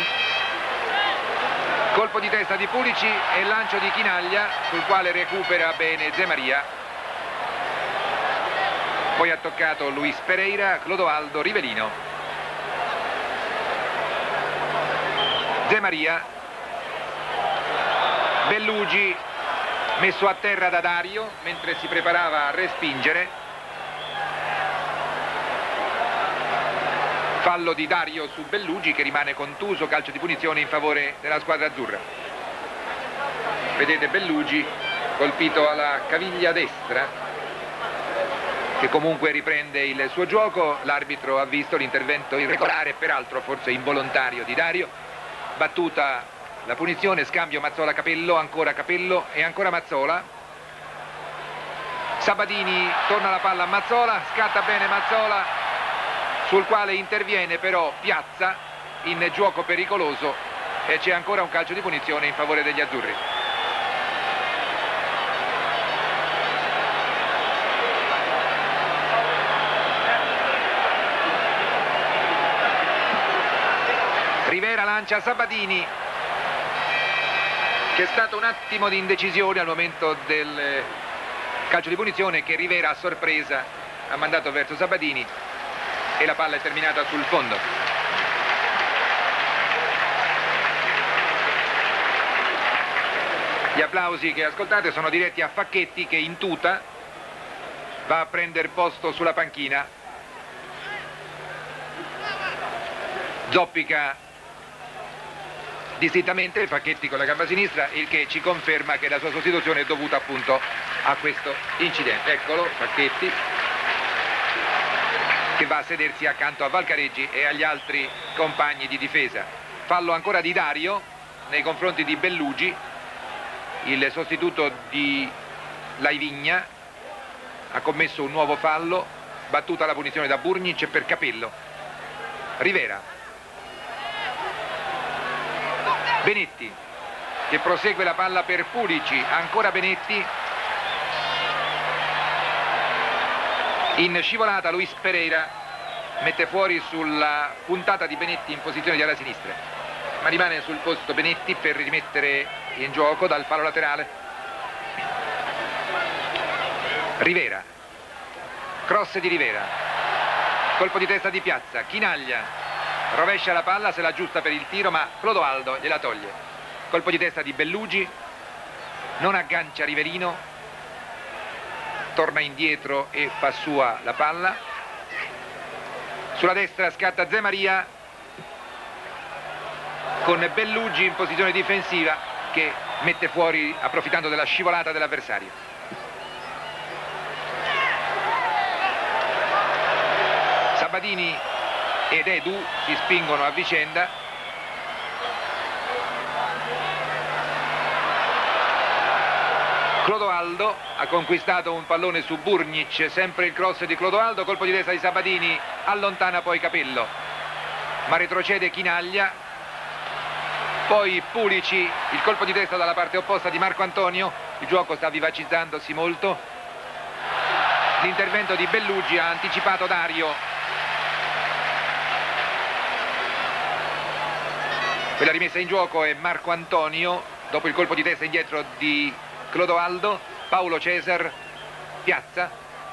[SPEAKER 1] colpo di testa di Pulici e lancio di Chinaglia sul quale recupera bene De Maria, poi ha toccato Luis Pereira, Clodoaldo, Rivelino, De Maria, Bellugi messo a terra da Dario mentre si preparava a respingere, fallo di Dario su Bellugi che rimane contuso, calcio di punizione in favore della squadra azzurra. Vedete Bellugi colpito alla caviglia destra che comunque riprende il suo gioco, l'arbitro ha visto l'intervento irregolare, peraltro forse involontario di Dario, battuta la punizione, scambio Mazzola-Capello, ancora Capello e ancora Mazzola, Sabatini torna la palla a Mazzola, scatta bene Mazzola sul quale interviene però Piazza in gioco pericoloso e c'è ancora un calcio di punizione in favore degli azzurri. Rivera lancia Sabatini, c'è stato un attimo di indecisione al momento del calcio di punizione che Rivera a sorpresa ha mandato verso Sabatini e la palla è terminata sul fondo. Gli applausi che ascoltate sono diretti a Facchetti che in tuta va a prendere posto sulla panchina. Zoppica distintamente Facchetti con la gamba sinistra, il che ci conferma che la sua sostituzione è dovuta appunto a questo incidente. Eccolo Facchetti che va a sedersi accanto a Valcareggi e agli altri compagni di difesa. Fallo ancora di Dario nei confronti di Bellugi, il sostituto di Laivigna ha commesso un nuovo fallo, battuta la punizione da Burnic per Capello. Rivera, Benetti che prosegue la palla per Pulici, ancora Benetti, in scivolata Luis Pereira mette fuori sulla puntata di Benetti in posizione di ala sinistra, ma rimane sul posto Benetti per rimettere in gioco dal palo laterale. Rivera, cross di Rivera, Colpo di testa di Piazza, Chinaglia rovescia la palla, se la aggiusta per il tiro, ma Clodoaldo gliela toglie. Colpo di testa di Bellugi, non aggancia Rivelino, torna indietro e fa sua la palla. Sulla destra scatta Zemaria con Bellugi in posizione difensiva che mette fuori approfittando della scivolata dell'avversario. Sabadini ed Edu si spingono a vicenda. Clodoaldo ha conquistato un pallone su Burnic, sempre il cross di Clodoaldo, colpo di testa di Sabadini, allontana poi Capello, ma retrocede Chinaglia, poi Pulici, il colpo di testa dalla parte opposta di Marco Antonio, il gioco sta vivacizzandosi molto, l'intervento di Bellugi ha anticipato Dario, quella rimessa in gioco è Marco Antonio, dopo il colpo di testa indietro di Clodoaldo, Paolo Cesar, Piazza.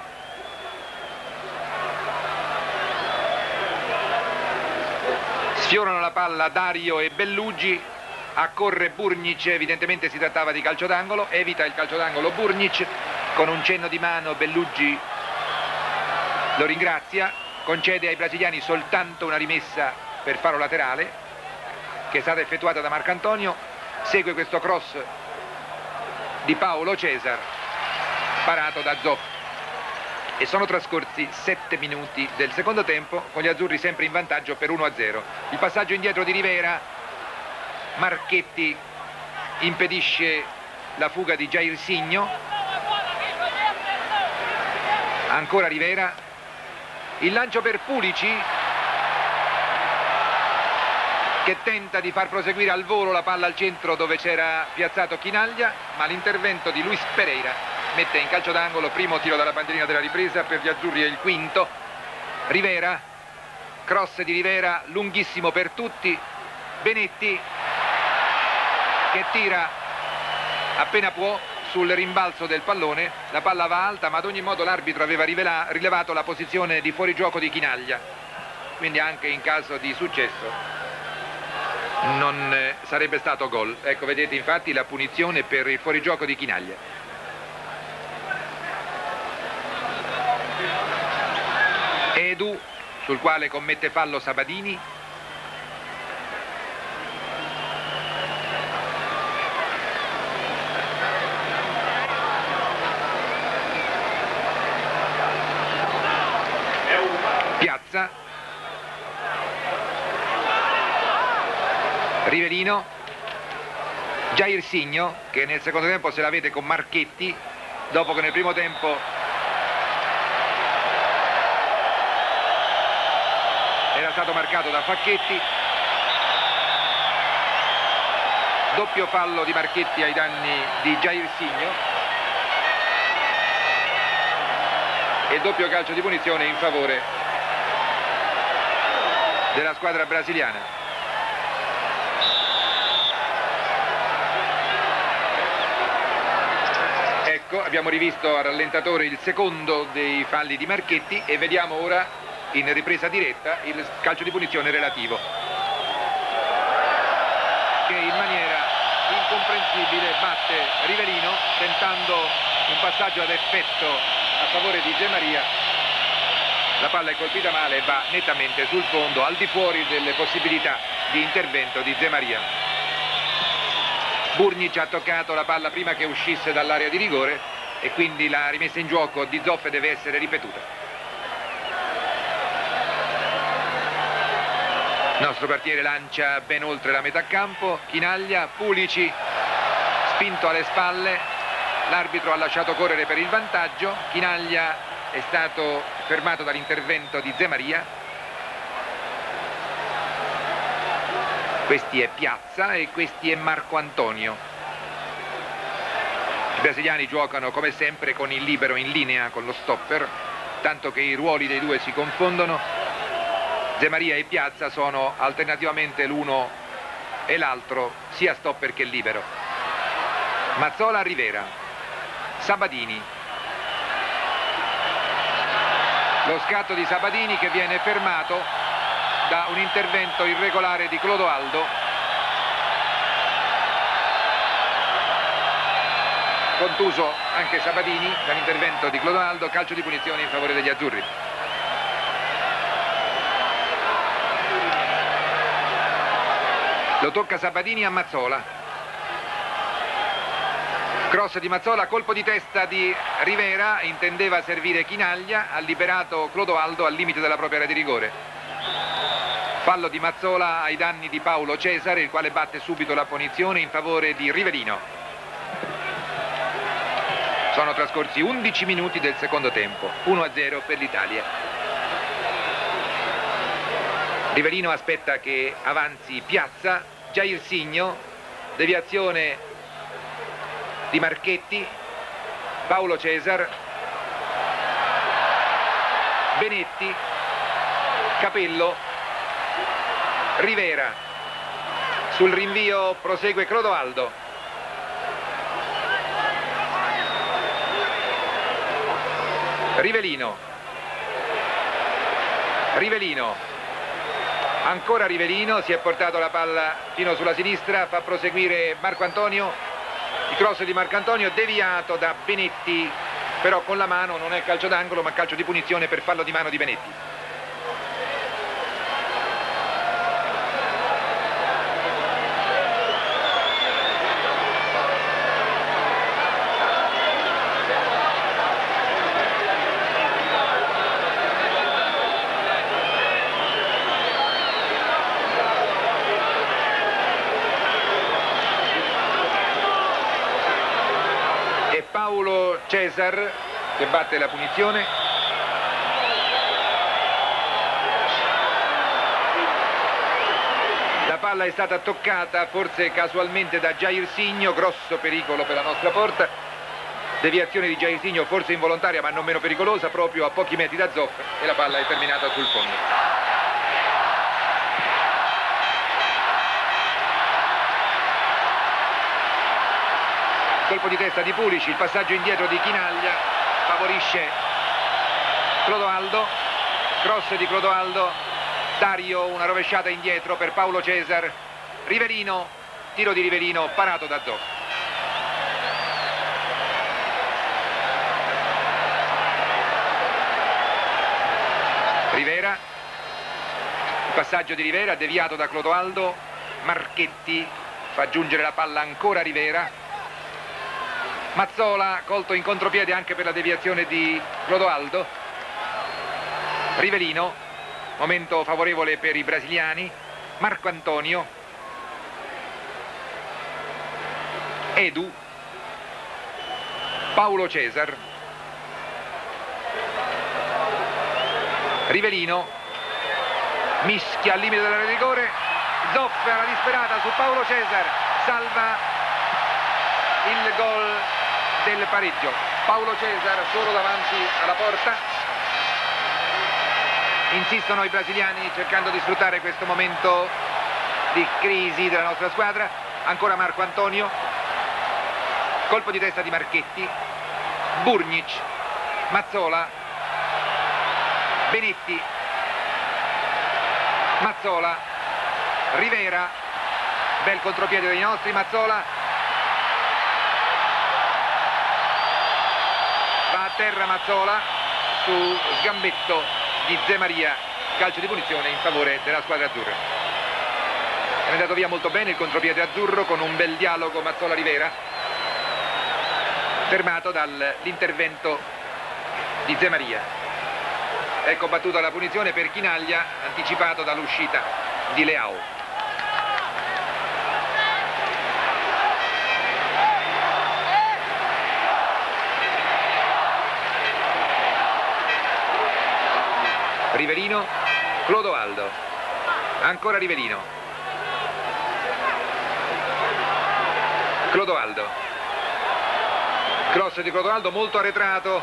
[SPEAKER 1] Sfiorano la palla Dario e Bellugi, accorre Burnic, evidentemente si trattava di calcio d'angolo, evita il calcio d'angolo Burnic, con un cenno di mano Bellugi lo ringrazia, concede ai brasiliani soltanto una rimessa per faro laterale, che è stata effettuata da Marco Antonio, segue questo cross di Paolo Cesar parato da Zoff e sono trascorsi 7 minuti del secondo tempo con gli azzurri sempre in vantaggio per 1-0. Il passaggio indietro di Rivera, Marchetti impedisce la fuga di Jairzinho, ancora Rivera, il lancio per Pulici che tenta di far proseguire al volo la palla al centro dove c'era piazzato Chinaglia, ma l'intervento di Luis Pereira mette in calcio d'angolo, primo tiro dalla bandierina della ripresa, per gli azzurri è il quinto. Rivera, cross di Rivera, lunghissimo per tutti, Benetti che tira appena può sul rimbalzo del pallone, la palla va alta, ma ad ogni modo l'arbitro aveva rilevato la posizione di fuorigioco di Chinaglia, quindi anche in caso di successo non sarebbe stato gol. Ecco, vedete infatti la punizione per il fuorigioco di Chinaglia. Edu, sul quale commette fallo Sabadini. Piazza. Rivelino, Jairzinho che nel secondo tempo se la vede con Marchetti, dopo che nel primo tempo era stato marcato da Facchetti. Doppio fallo di Marchetti ai danni di Jairzinho e doppio calcio di punizione in favore della squadra brasiliana. Ecco, abbiamo rivisto a rallentatore il secondo dei falli di Marchetti e vediamo ora in ripresa diretta il calcio di punizione relativo, che in maniera incomprensibile batte Rivelino tentando un passaggio ad effetto a favore di Zemaria. La palla è colpita male e va nettamente sul fondo, al di fuori delle possibilità di intervento di Zemaria. Burnic ha toccato la palla prima che uscisse dall'area di rigore e quindi la rimessa in gioco di Zoff deve essere ripetuta. Il nostro portiere lancia ben oltre la metà campo, Chinaglia, Pulici spinto alle spalle, l'arbitro ha lasciato correre per il vantaggio, Chinaglia è stato fermato dall'intervento di Zemaria. Questi è Piazza e questi è Marco Antonio. I brasiliani giocano come sempre con il libero in linea con lo stopper, tanto che i ruoli dei due si confondono. Zemaria e Piazza sono alternativamente l'uno e l'altro, sia stopper che libero. Mazzola, Rivera, Sabadini, Lo scatto di Sabatini che viene fermato da un intervento irregolare di Clodoaldo. Contuso anche Sabatini dall'intervento di Clodoaldo, calcio di punizione in favore degli azzurri. Lo tocca Sabatini a Mazzola. Cross di Mazzola, colpo di testa di Rivera, intendeva servire Chinaglia, ha liberato Clodoaldo al limite della propria area di rigore. Fallo di Mazzola ai danni di Paulo Cesare, il quale batte subito la punizione in favore di Rivelino. Sono trascorsi 11 minuti del secondo tempo, 1-0 per l'Italia. Rivelino aspetta che avanzi Piazza, Jairzinho, deviazione di Marchetti, Paulo Cesar, Benetti, Capello, Rivera. Sul rinvio prosegue Clodoaldo. Rivelino. Rivelino. Ancora Rivelino, si è portato la palla fino sulla sinistra, fa proseguire Marco Antonio. Il cross di Marco Antonio deviato da Benetti, però con la mano, non è calcio d'angolo ma calcio di punizione per fallo di mano di Benetti. Paulo Cesar che batte la punizione. La palla è stata toccata forse casualmente da Jairzinho, grosso pericolo per la nostra porta. Deviazione di Jairzinho forse involontaria ma non meno pericolosa, proprio a pochi metri da Zoff, e la palla è terminata sul fondo. Colpo di testa di Pulici, il passaggio indietro di Chinaglia favorisce Clodoaldo, cross di Clodoaldo, Dario, una rovesciata indietro per Paulo Cesar, Rivelino, tiro di Rivelino parato da Zoff. Rivera, il passaggio di Rivera deviato da Clodoaldo, Marchetti fa giungere la palla ancora a Rivera. Mazzola colto in contropiede anche per la deviazione di Clodoaldo. Rivelino, momento favorevole per i brasiliani. Marco Antonio, Edu, Paulo Cesar, Rivelino, mischia al limite dell'area di rigore, Zoff alla disperata su Paulo Cesar, salva il gol del pareggio. Paulo Cesar solo davanti alla porta. Insistono i brasiliani cercando di sfruttare questo momento di crisi della nostra squadra. Ancora Marco Antonio, colpo di testa di Marchetti, Burnic, Mazzola, Benetti, Mazzola, Rivera, bel contropiede dei nostri, Mazzola va a terra, Mazzola su sgambetto di De Maria, calcio di punizione in favore della squadra azzurra. È andato via molto bene il contropiede azzurro con un bel dialogo Mazzola-Rivera, fermato dall'intervento di De Maria. Ecco battuta la punizione per Chinaglia, anticipato dall'uscita di Leao. Rivelino, Clodoaldo, ancora Rivelino, Clodoaldo, cross di Clodoaldo molto arretrato,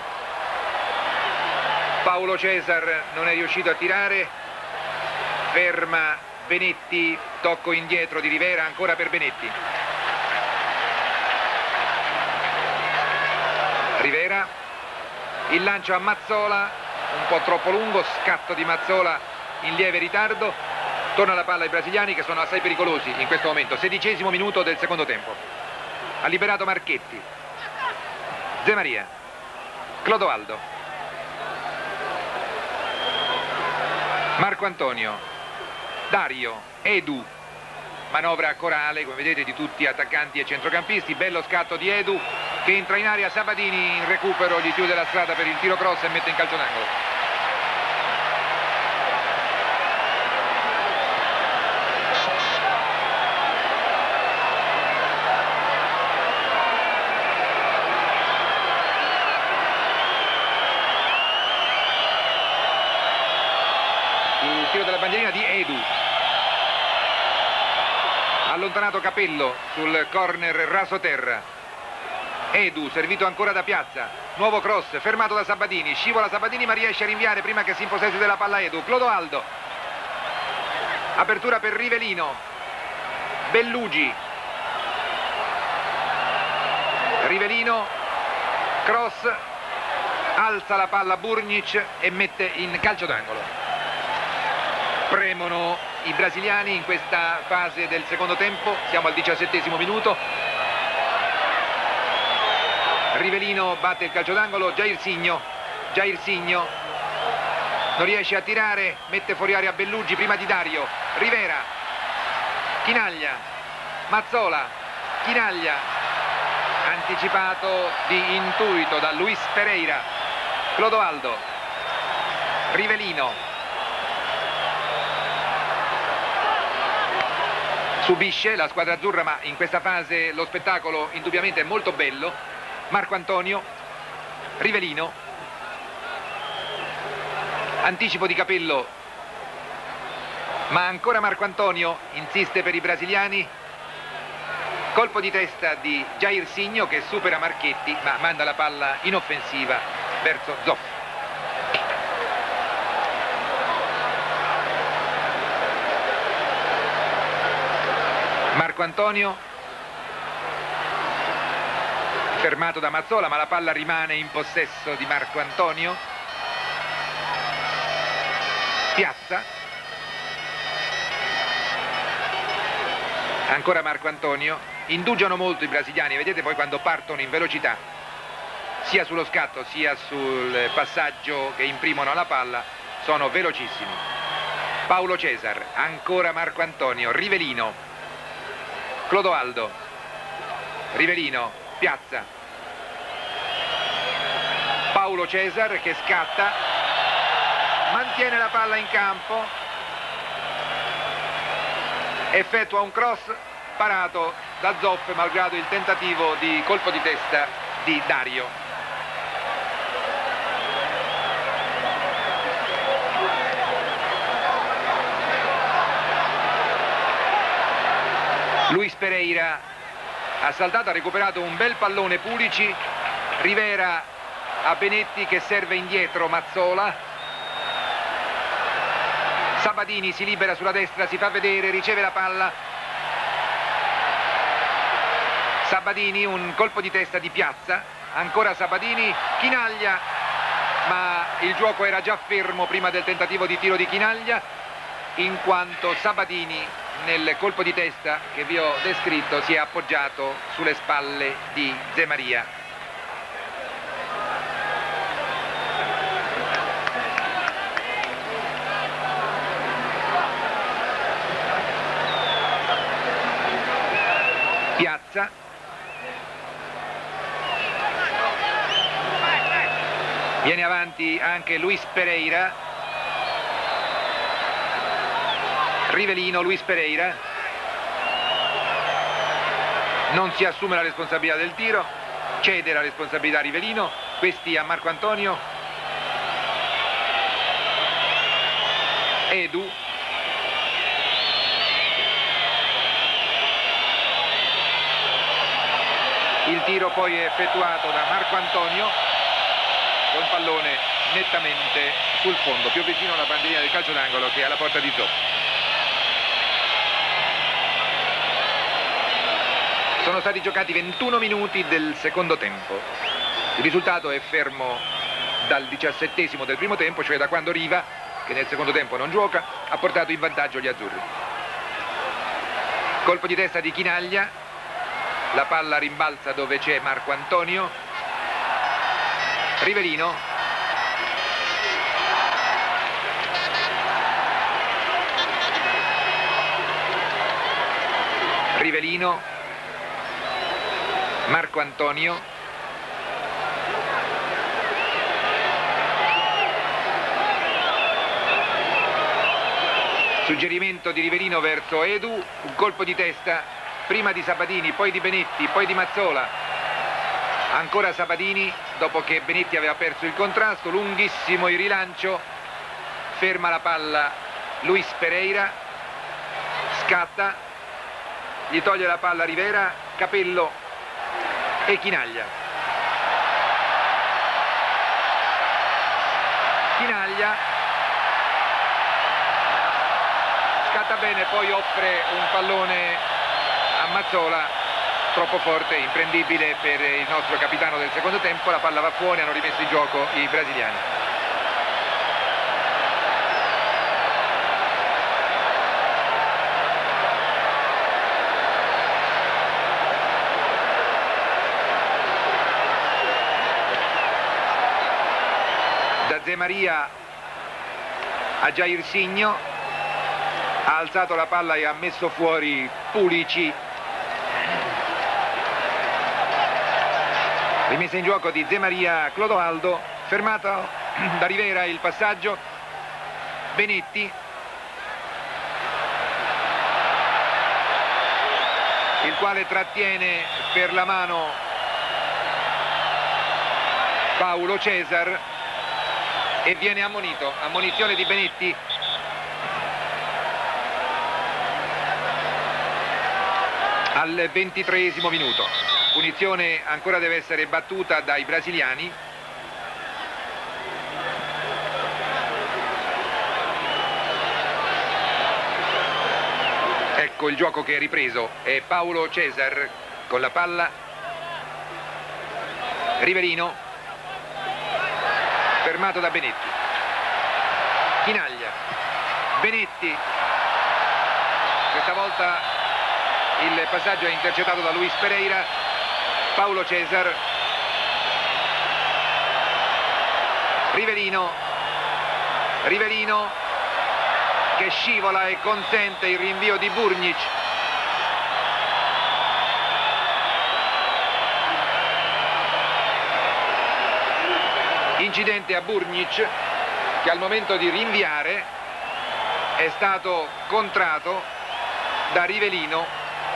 [SPEAKER 1] Paulo Cesar non è riuscito a tirare, ferma Benetti, tocco indietro di Rivera ancora per Benetti. Rivera, il lancio a Mazzola, un po' troppo lungo, scatto di Mazzola in lieve ritardo, torna la palla ai brasiliani che sono assai pericolosi in questo momento. 16° minuto del secondo tempo. Ha liberato Marchetti, Zemaria, Clodoaldo, Marco Antonio, Dario, Edu. Manovra corale, come vedete, di tutti attaccanti e centrocampisti. Bello scatto di Edu che entra in area. Sabatini in recupero gli chiude la strada per il tiro cross e mette in calcio d'angolo. Il tiro della bandierina di Edu. Allontanato Capello sul corner rasoterra. Edu servito ancora da Piazza, nuovo cross fermato da Sabatini, scivola Sabatini ma riesce a rinviare prima che si impossessi della palla Edu. Clodoaldo, apertura per Rivelino, Bellugi, Rivelino, cross, alza la palla Burnic e mette in calcio d'angolo. Premono i brasiliani in questa fase del secondo tempo, siamo al 17° minuto. Rivelino batte il calcio d'angolo, Jair Signo non riesce a tirare, mette fuori aria Bellugi prima di Dario, Rivera, Chinaglia, Mazzola, Chinaglia, anticipato di intuito da Luis Pereira, Clodoaldo, Rivelino. Subisce la squadra azzurra, ma in questa fase lo spettacolo indubbiamente è molto bello. Marco Antonio, Rivelino, anticipo di Capello, ma ancora Marco Antonio insiste per i brasiliani. Colpo di testa di Jair Signo che supera Marchetti ma manda la palla in offensiva verso Zoff. Marco Antonio fermato da Mazzola, ma la palla rimane in possesso di Marco Antonio. Piazza, ancora Marco Antonio. Indugiano molto i brasiliani, vedete poi quando partono in velocità sia sullo scatto sia sul passaggio che imprimono alla palla, sono velocissimi. Paulo Cesar, ancora Marco Antonio, Rivelino, Clodoaldo, Rivelino, Piazza, Paulo Cesar che scatta, mantiene la palla in campo, effettua un cross parato da Zoff malgrado il tentativo di colpo di testa di Dario. Luis Pereira ha saltato, ha recuperato un bel pallone Pulici. Rivera a Benetti che serve indietro Mazzola. Sabatini si libera sulla destra, si fa vedere, riceve la palla. Sabatini, un colpo di testa di Piazza, ancora Sabatini, Chinaglia, ma il gioco era già fermo prima del tentativo di tiro di Chinaglia, in quanto Sabatini nel colpo di testa che vi ho descritto si è appoggiato sulle spalle di Zemaria. Piazza, viene avanti anche Luis Pereira. Rivelino, Luis Pereira non si assume la responsabilità del tiro, cede la responsabilità a Rivelino, questi a Marco Antonio. Edu, il tiro poi è effettuato da Marco Antonio con pallone nettamente sul fondo, più vicino alla bandierina del calcio d'angolo che alla porta di Zoff. Sono stati giocati 21 minuti del secondo tempo. Il risultato è fermo dal 17° del primo tempo, cioè da quando Riva, che nel secondo tempo non gioca, ha portato in vantaggio gli azzurri. Colpo di testa di Chinaglia, la palla rimbalza dove c'è Marco Antonio, Rivelino, Marco Antonio, suggerimento di Rivelino verso Edu, un colpo di testa prima di Sabatini, poi di Benetti, poi di Mazzola, ancora Sabatini dopo che Benetti aveva perso il contrasto, lunghissimo il rilancio, ferma la palla Luis Pereira, scatta, gli toglie la palla Rivera, Capello e Chinaglia. Chinaglia scatta bene, poi offre un pallone a Mazzola troppo forte, imprendibile per il nostro capitano del secondo tempo, la palla va fuori, hanno rimesso in gioco i brasiliani. Da De Maria a Jair Signo, ha alzato la palla e ha messo fuori Pulici. Rimessa in gioco di De Maria, Clodoaldo, fermato da Rivera il passaggio, Benetti, il quale trattiene per la mano Paulo Cesar e viene ammonito, ammonizione di Benetti. Al 23° minuto, punizione ancora deve essere battuta dai brasiliani. Ecco il gioco che è ripreso, è Paulo Cesar con la palla, Rivelino, fermato da Benetti, Chinaglia, Benetti, questa volta il passaggio è intercettato da Luis Pereira, Paulo Cesar, Rivelino che scivola e consente il rinvio di Burnic. Incidente a Burnic che al momento di rinviare è stato contrato da Rivelino.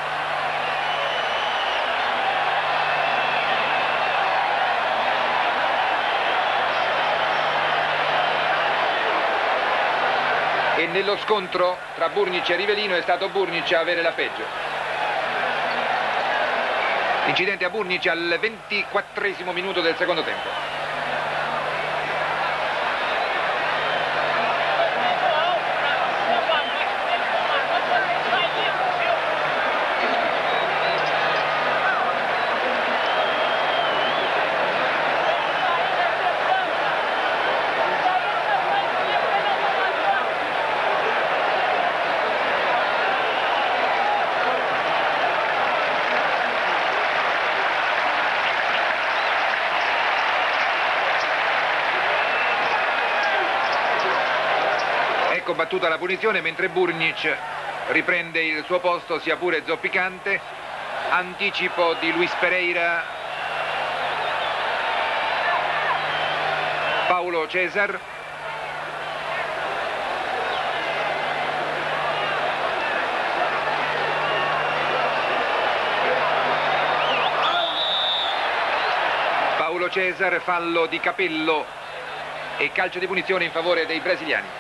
[SPEAKER 1] E nello scontro tra Burnic e Rivelino è stato Burnic a avere la peggio. Incidente a Burnic al 24° minuto del secondo tempo. Battuta la punizione, mentre Burnic riprende il suo posto sia pure zoppicante. Anticipo di Luis Pereira, Paulo Cesar, Paulo Cesar, fallo di Capello e calcio di punizione in favore dei brasiliani.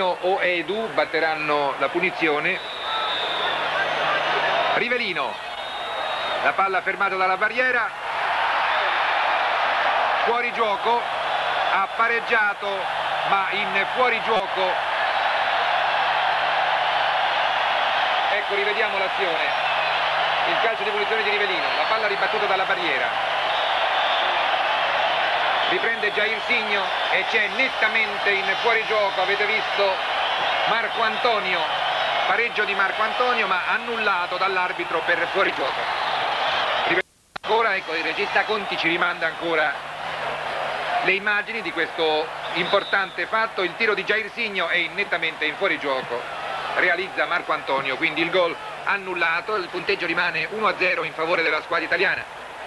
[SPEAKER 1] Rivelino o Edu batteranno la punizione. Rivelino, la palla fermata dalla barriera, fuori gioco, ha pareggiato ma in fuorigioco. Ecco, rivediamo l'azione, il calcio di punizione di Rivelino, la palla ribattuta dalla barriera, riprende Jairzinho e c'è nettamente in fuorigioco, avete visto Marco Antonio, pareggio di Marco Antonio ma annullato dall'arbitro per fuorigioco. Ancora, ecco, il regista Conti ci rimanda ancora le immagini di questo importante fatto. Il tiro di Jairzinho è nettamente in fuorigioco, realizza Marco Antonio, quindi il gol annullato, il punteggio rimane 1-0 in favore della squadra italiana.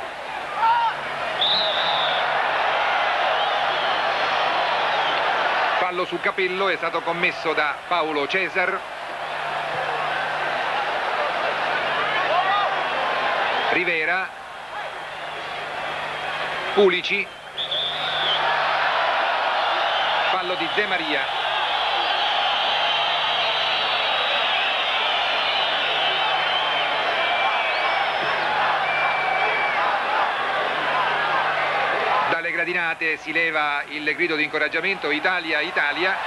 [SPEAKER 1] Fallo su Capello è stato commesso da Paulo Cesar. Rivera, Pulici, fallo di De Maria. Dalle gradinate si leva il grido di incoraggiamento: Italia, Italia.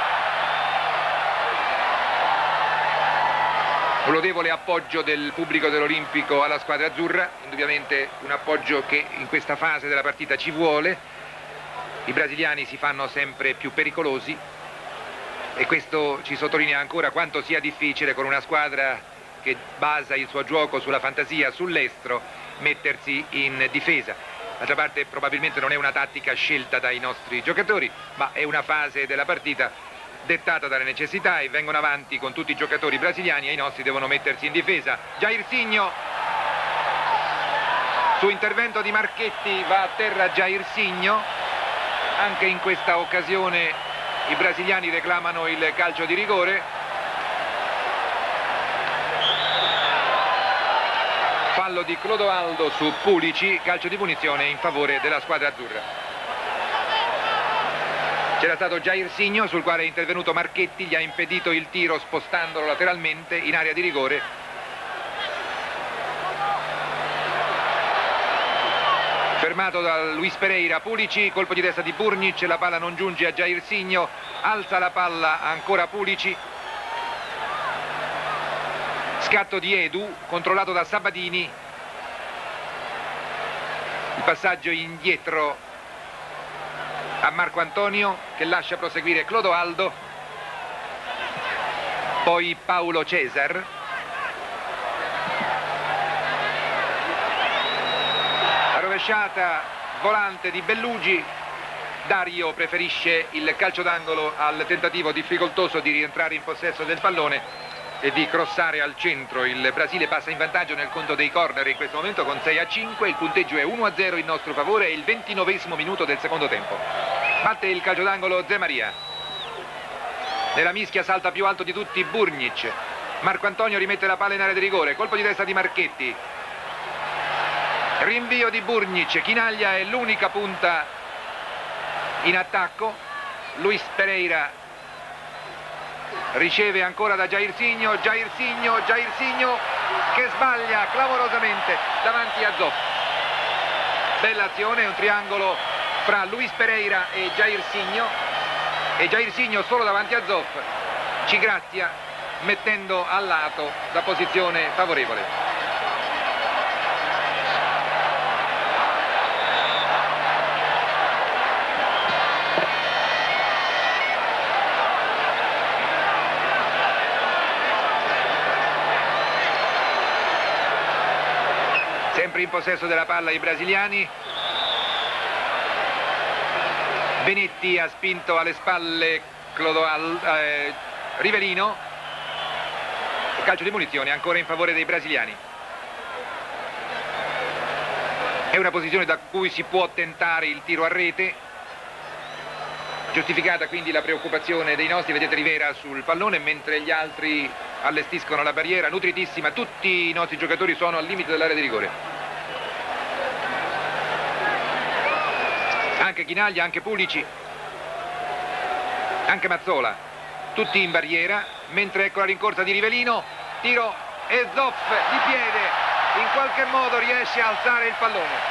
[SPEAKER 1] Un lodevole appoggio del pubblico dell'Olimpico alla squadra azzurra, indubbiamente un appoggio che in questa fase della partita ci vuole. I brasiliani si fanno sempre più pericolosi e questo ci sottolinea ancora quanto sia difficile, con una squadra che basa il suo gioco sulla fantasia, sull'estro, mettersi in difesa. D'altra parte probabilmente non è una tattica scelta dai nostri giocatori, ma è una fase della partita dettata dalle necessità, e vengono avanti con tutti i giocatori brasiliani e i nostri devono mettersi in difesa. Jairzinho, su intervento di Marchetti va a terra Jairzinho. Anche in questa occasione i brasiliani reclamano il calcio di rigore. Fallo di Clodoaldo su Pulici, calcio di punizione in favore della squadra azzurra. C'era stato Jairzinho sul quale è intervenuto Marchetti, gli ha impedito il tiro spostandolo lateralmente in area di rigore. Fermato da Luis Pereira. Pulici, colpo di testa di Burnic, la palla non giunge a Jairzinho, alza la palla ancora Pulici. Scatto di Edu, controllato da Sabatini. Il passaggio indietro a Marco Antonio, che lascia proseguire Clodoaldo, poi Paulo Cesar. La rovesciata volante di Bellugi. Dario preferisce il calcio d'angolo al tentativo difficoltoso di rientrare in possesso del pallone e di crossare al centro. Il Brasile passa in vantaggio nel conto dei corner in questo momento con 6-5, il punteggio è 1-0 in nostro favore, è il 29° minuto del secondo tempo. Batte il calcio d'angolo De Maria. Nella mischia salta più alto di tutti Burnic. Marco Antonio rimette la palla in area di rigore, colpo di testa di Marchetti. Rinvio di Burnic, Chinaglia è l'unica punta in attacco. Luis Pereira riceve ancora da Jairzinho, Jairzinho che sbaglia clamorosamente davanti a Zoff. Bella azione, un triangolo fra Luis Pereira e Jairzinho solo davanti a Zoff ci grazia mettendo a lato la posizione favorevole. Sempre in possesso della palla i brasiliani. Benetti ha spinto alle spalle Rivelino. Calcio di punizione ancora in favore dei brasiliani. È una posizione da cui si può tentare il tiro a rete. Giustificata quindi la preoccupazione dei nostri. Vedete Rivera sul pallone mentre gli altri allestiscono la barriera nutritissima. Tutti i nostri giocatori sono al limite dell'area di rigore. Anche Chinaglia, anche Pulici, anche Mazzola. tutti in barriera, mentre ecco la rincorsa di Rivellino, tiro e Zoff di piede in qualche modo riesce a alzare il pallone.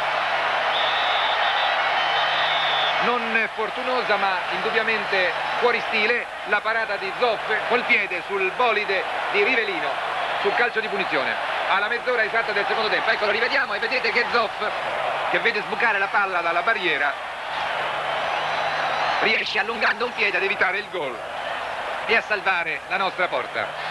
[SPEAKER 1] Non fortunosa ma indubbiamente fuori stile la parata di Zoff col piede sul bolide di Rivellino sul calcio di punizione alla mezz'ora esatta del secondo tempo. Ecco, lo rivediamo e vedete che Zoff, che vede sbucare la palla dalla barriera, riesce allungando un piede ad evitare il gol e a salvare la nostra porta.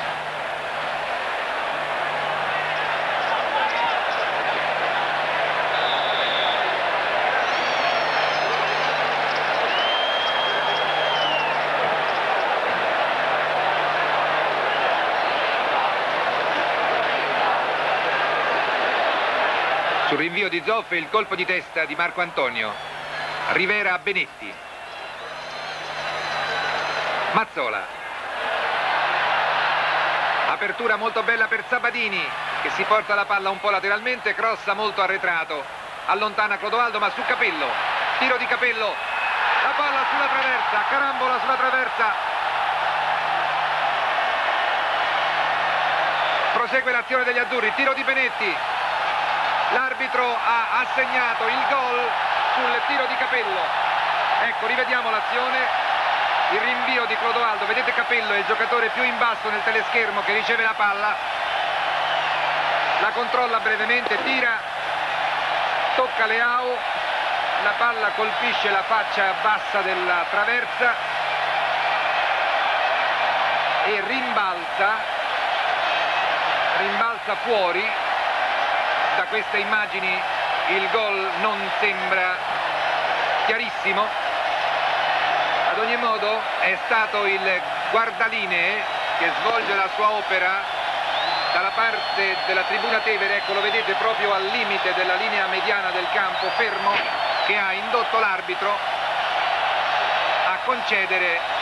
[SPEAKER 1] Sul rinvio di Zoff il colpo di testa di Marco Antonio. Rivera a Benetti. Mazzola. Apertura molto bella per Sabadini che si porta la palla un po' lateralmente, crossa molto arretrato, allontana Clodoaldo ma su Capello. Tiro di Capello. La palla sulla traversa, carambola sulla traversa. Prosegue l'azione degli azzurri, tiro di Benetti. L'arbitro ha assegnato il gol sul tiro di Capello. Ecco, rivediamo l'azione, il rinvio di Clodoaldo. Vedete Capello è il giocatore più in basso nel teleschermo che riceve la palla. La controlla brevemente, tira, tocca Leao, la palla colpisce la faccia bassa della traversa e rimbalza fuori. Da queste immagini il gol non sembra chiarissimo, ad ogni modo è stato il guardalinee che svolge la sua opera dalla parte della tribuna Tevere. Ecco, lo vedete proprio al limite della linea mediana del campo, fermo, che ha indotto l'arbitro a concedere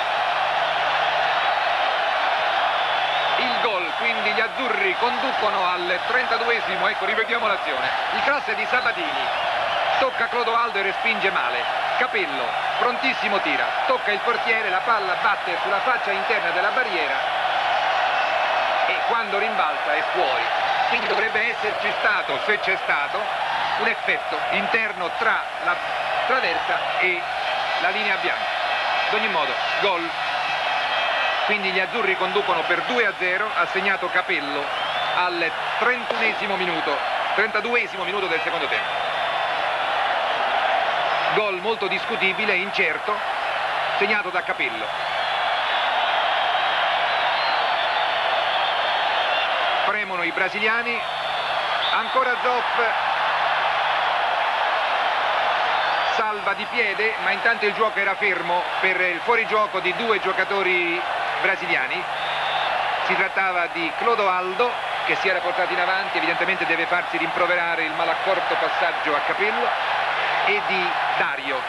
[SPEAKER 1] il gol. Quindi gli azzurri conducono al 32esimo. Ecco, rivediamo l'azione. Il cross è di Sabadini, tocca Clodoaldo e respinge male. Capello, prontissimo, tira, tocca il portiere, la palla batte sulla faccia interna della barriera e quando rimbalza è fuori. Quindi dovrebbe esserci stato, se c'è stato, un effetto interno tra la traversa e la linea bianca. Ad ogni modo, gol. Quindi gli azzurri conducono per 2-0, ha segnato Capello al 32esimo minuto del secondo tempo. Gol molto discutibile, incerto, segnato da Capello. Premono i brasiliani, ancora Zoff, salva di piede, ma intanto il gioco era fermo per il fuorigioco di due giocatori brasiliani. Si trattava di Clodoaldo che si era portato in avanti, evidentemente deve farsi rimproverare il malaccorto passaggio a Capello, e di Dario.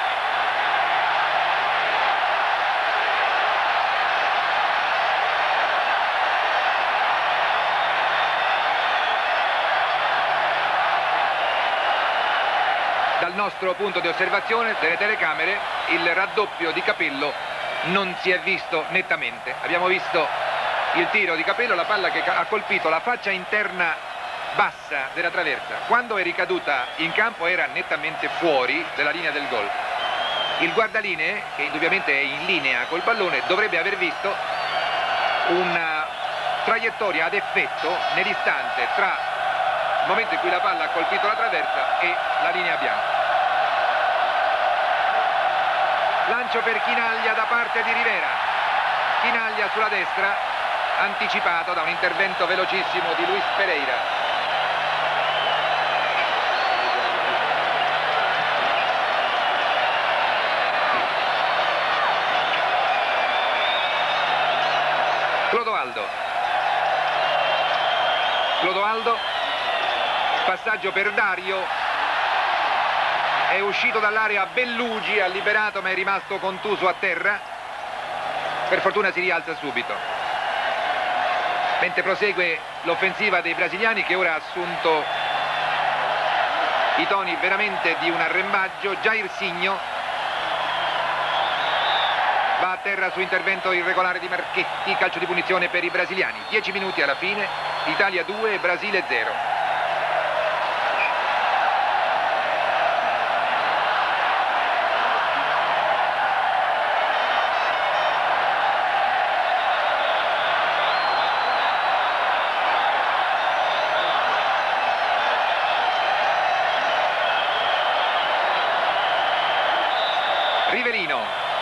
[SPEAKER 1] Dal nostro punto di osservazione delle telecamere il raddoppio di Capello non si è visto nettamente. Abbiamo visto il tiro di Capello, la palla che ha colpito la faccia interna bassa della traversa. Quando è ricaduta in campo era nettamente fuori dalla linea del gol. Il guardalinee, che indubbiamente è in linea col pallone, dovrebbe aver visto una traiettoria ad effetto nell'istante tra il momento in cui la palla ha colpito la traversa e la linea bianca. Lancio per Chinaglia da parte di Rivera. Chinaglia sulla destra, anticipato da un intervento velocissimo di Luis Pereira. Clodoaldo, passaggio per Dario, è uscito dall'area Bellugi, ha liberato ma è rimasto contuso a terra, per fortuna si rialza subito. Mentre prosegue l'offensiva dei brasiliani, che ora ha assunto i toni veramente di un arrembaggio. Jairzinho Va a terra su intervento irregolare di Marchetti, calcio di punizione per i brasiliani. 10 minuti alla fine, Italia 2, Brasile 0. Rivelino,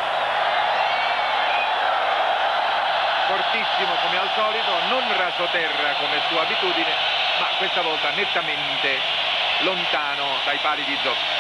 [SPEAKER 1] fortissimo come al solito, non rasoterra come sua abitudine, ma questa volta nettamente lontano dai pali di Zocchi.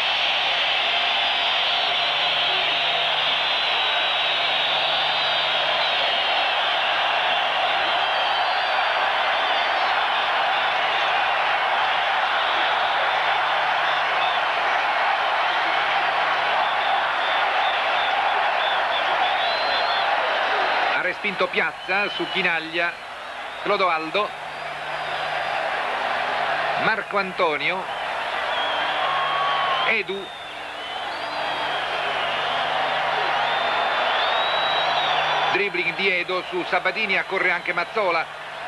[SPEAKER 1] Respinto Piazza su Chinaglia, Clodoaldo, Marco Antonio, Edu, dribbling di Edo su Sabatini, accorre anche Mazzola.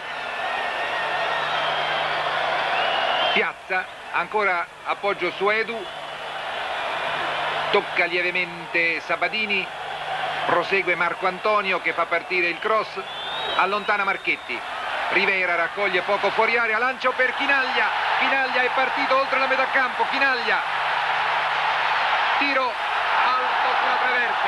[SPEAKER 1] Piazza, ancora appoggio su Edu, tocca lievemente Sabatini. Prosegue Marco Antonio che fa partire il cross, allontana Marchetti. Rivera raccoglie poco fuori area, lancio per Chinaglia. Chinaglia è partito oltre la metà campo. Chinaglia, tiro alto sulla traversa.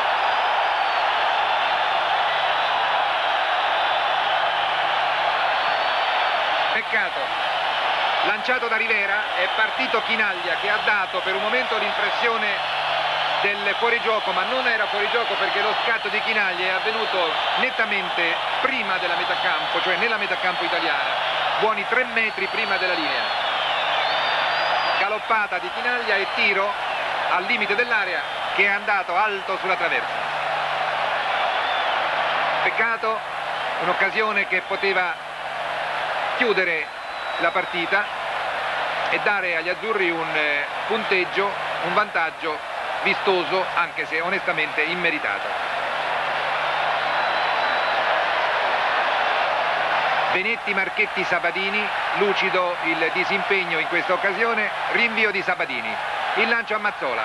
[SPEAKER 1] Peccato. Lanciato da Rivera, è partito Chinaglia che ha dato per un momento l'impressione del fuorigioco, ma non era fuorigioco perché lo scatto di Chinaglia è avvenuto nettamente prima della metà campo, cioè nella metà campo italiana, buoni 3 metri prima della linea. Galoppata di Chinaglia e tiro al limite dell'area che è andato alto sulla traversa. Peccato, un'occasione che poteva chiudere la partita e dare agli azzurri un punteggio, un vantaggio vistoso, anche se onestamente immeritato. Benetti, Marchetti, Sabatini, lucido il disimpegno in questa occasione, rinvio di Sabatini, il lancio a Mazzola,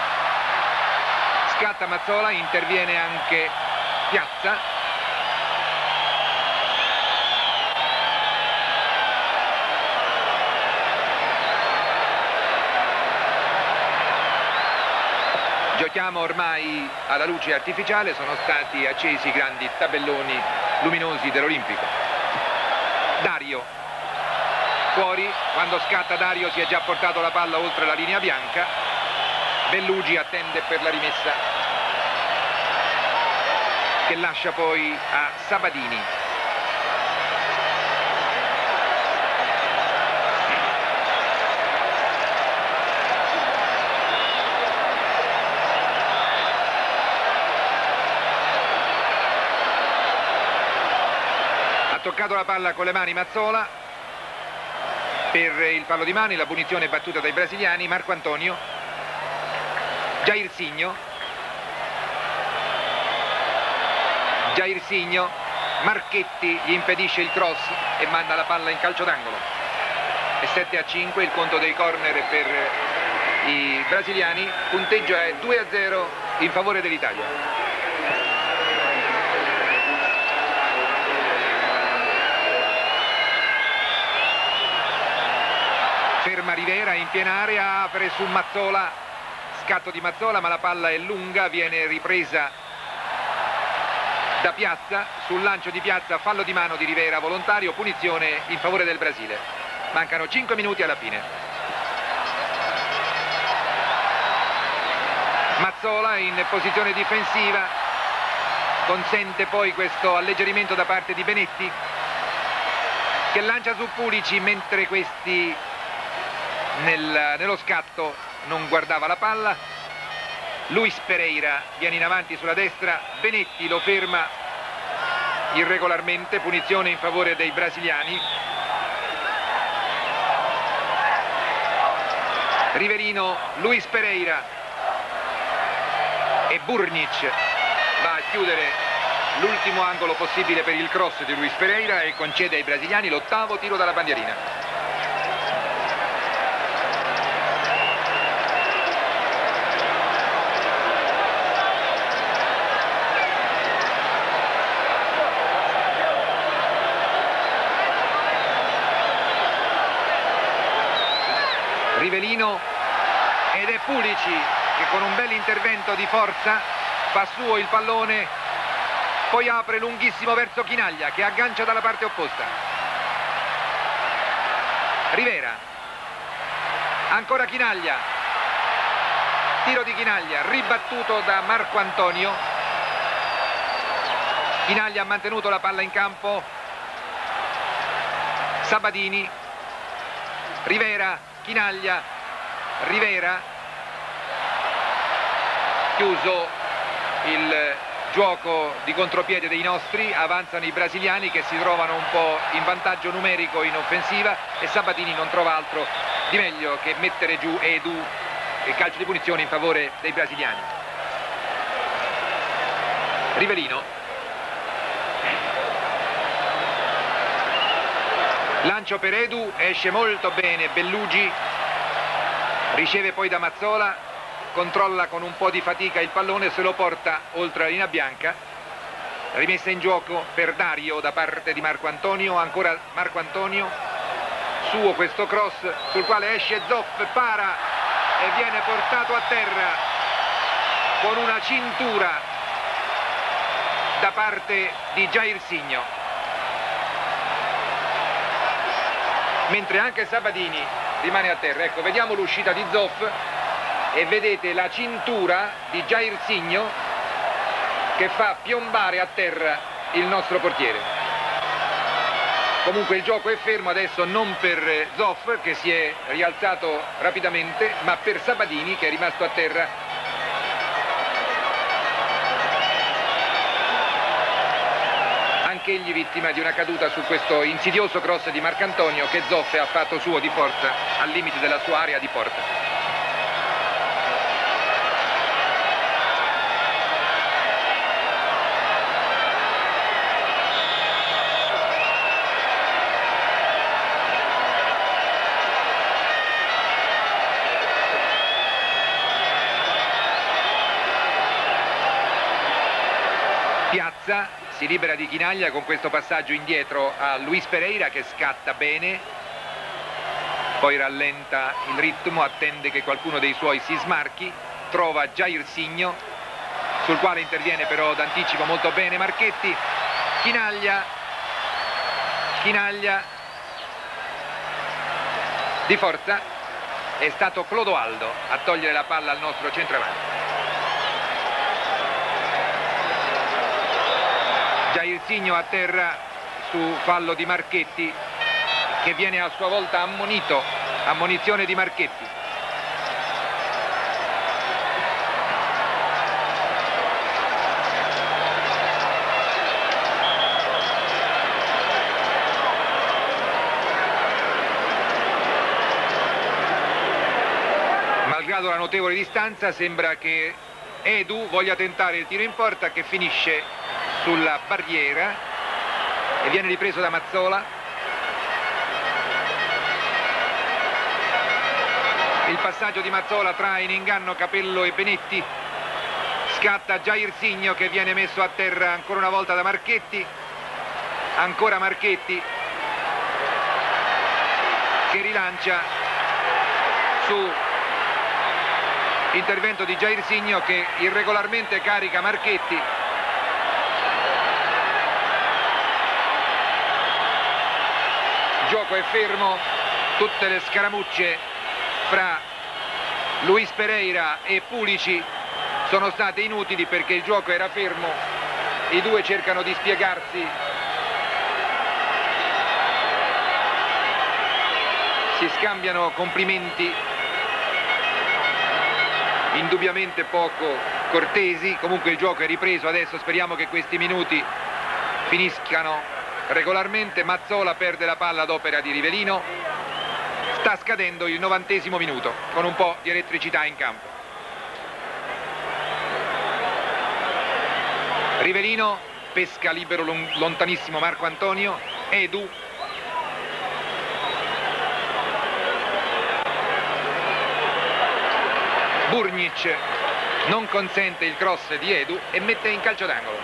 [SPEAKER 1] scatta Mazzola, interviene anche Piazza. Giochiamo ormai alla luce artificiale, sono stati accesi i grandi tabelloni luminosi dell'Olimpico. Dario, fuori, quando scatta Dario si è già portato la palla oltre la linea bianca. Bellugi attende per la rimessa che lascia poi a Sabatini. Toccato la palla con le mani Mazzola per il fallo di mani, la punizione battuta dai brasiliani. Marco Antonio, Jairzinho, Marchetti gli impedisce il cross e manda la palla in calcio d'angolo. È 7-5 il conto dei corner per i brasiliani, punteggio è 2-0 in favore dell'Italia. Ferma Rivera in piena area, apre su Mazzola, scatto di Mazzola, ma la palla è lunga, viene ripresa da Piazza. Sul lancio di Piazza, fallo di mano di Rivera volontario, punizione in favore del Brasile. Mancano 5 minuti alla fine. Mazzola in posizione difensiva, consente poi questo alleggerimento da parte di Benetti che lancia su Pulici, mentre questi nello scatto non guardava la palla. Luis Pereira viene in avanti sulla destra, Benetti lo ferma irregolarmente, punizione in favore dei brasiliani. Rivelino, Luis Pereira e Burnic va a chiudere l'ultimo angolo possibile per il cross di Luis Pereira e concede ai brasiliani l'8º tiro dalla bandierina. Rivelino ed è Pulici che con un bel intervento di forza fa suo il pallone, poi apre lunghissimo verso Chinaglia che aggancia dalla parte opposta. Rivera, ancora Chinaglia, tiro di Chinaglia ribattuto da Marco Antonio. Chinaglia ha mantenuto la palla in campo. Sabatini, Rivera, Chinaglia, Rivera, chiuso il gioco di contropiede dei nostri, avanzano i brasiliani che si trovano un po' in vantaggio numerico in offensiva e Sabatini non trova altro di meglio che mettere giù Edu e calcio di punizione in favore dei brasiliani. Rivelino, lancio per Edu, esce molto bene Bellugi, riceve poi da Mazzola, controlla con un po' di fatica il pallone, se lo porta oltre la linea bianca. Rimessa in gioco per Dario da parte di Marco Antonio, ancora Marco Antonio, suo questo cross sul quale esce Zoff, para e viene portato a terra con una cintura da parte di Jairzinho. Mentre anche Sabatini rimane a terra. Ecco, vediamo l'uscita di Zoff e vedete la cintura di Jairzinho che fa piombare a terra il nostro portiere. Comunque il gioco è fermo adesso, non per Zoff che si è rialzato rapidamente, ma per Sabatini che è rimasto a terra. Anche egli vittima di una caduta su questo insidioso cross di Marcantonio che Zoff ha fatto suo di forza al limite della sua area di porta. Piazza si libera di Chinaglia con questo passaggio indietro a Luis Pereira che scatta bene, poi rallenta il ritmo, attende che qualcuno dei suoi si smarchi, trova Jairzinho sul quale interviene però d'anticipo molto bene Marchetti. Chinaglia di forza, è stato Clodoaldo a togliere la palla al nostro centravanti. Jairzinho a terra su fallo di Marchetti che viene a sua volta ammonito, ammonizione di Marchetti. Malgrado la notevole distanza sembra che Edu voglia tentare il tiro in porta che finisce sulla barriera e viene ripreso da Mazzola. Il passaggio di Mazzola trae in inganno Capello e Benetti, scatta Jairzinho che viene messo a terra ancora una volta da Marchetti, ancora Marchetti che rilancia su intervento di Jairzinho che irregolarmente carica Marchetti. Il gioco è fermo, tutte le scaramucce fra Luis Pereira e Pulici sono state inutili perché il gioco era fermo, i due cercano di spiegarsi, si scambiano complimenti indubbiamente poco cortesi. Comunque il gioco è ripreso adesso, speriamo che questi minuti finiscano regolarmente. Mazzola perde la palla ad opera di Rivelino, sta scadendo il 90° minuto con un po' di elettricità in campo. Rivelino pesca libero lontanissimo Marco Antonio. Edu. Burnic non consente il cross di Edu e mette in calcio d'angolo.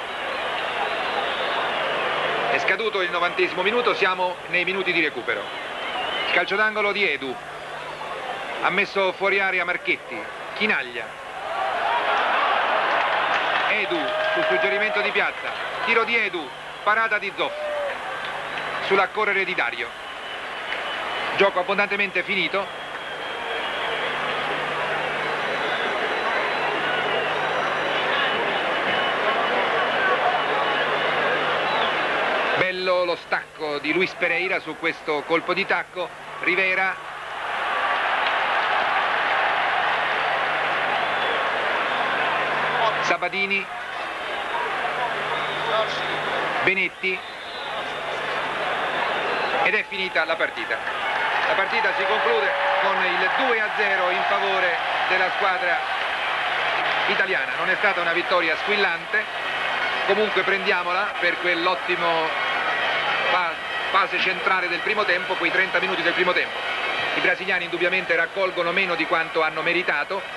[SPEAKER 1] È scaduto il 90° minuto, siamo nei minuti di recupero. Il calcio d'angolo di Edu. Ha messo fuori area Marchetti. Chinaglia. Edu sul suggerimento di Piazza. Tiro di Edu. Parata di Zoff. Sull'accorrere di Dario. Gioco abbondantemente finito. Bello lo stacco di Luis Pereira su questo colpo di tacco. Rivera. Sabadini. Benetti. Ed è finita la partita. La partita si conclude con il 2-0 in favore della squadra italiana. Non è stata una vittoria squillante, comunque prendiamola per quell'ottimo fase centrale del primo tempo, quei 30 minuti del primo tempo. I brasiliani indubbiamente raccolgono meno di quanto hanno meritato,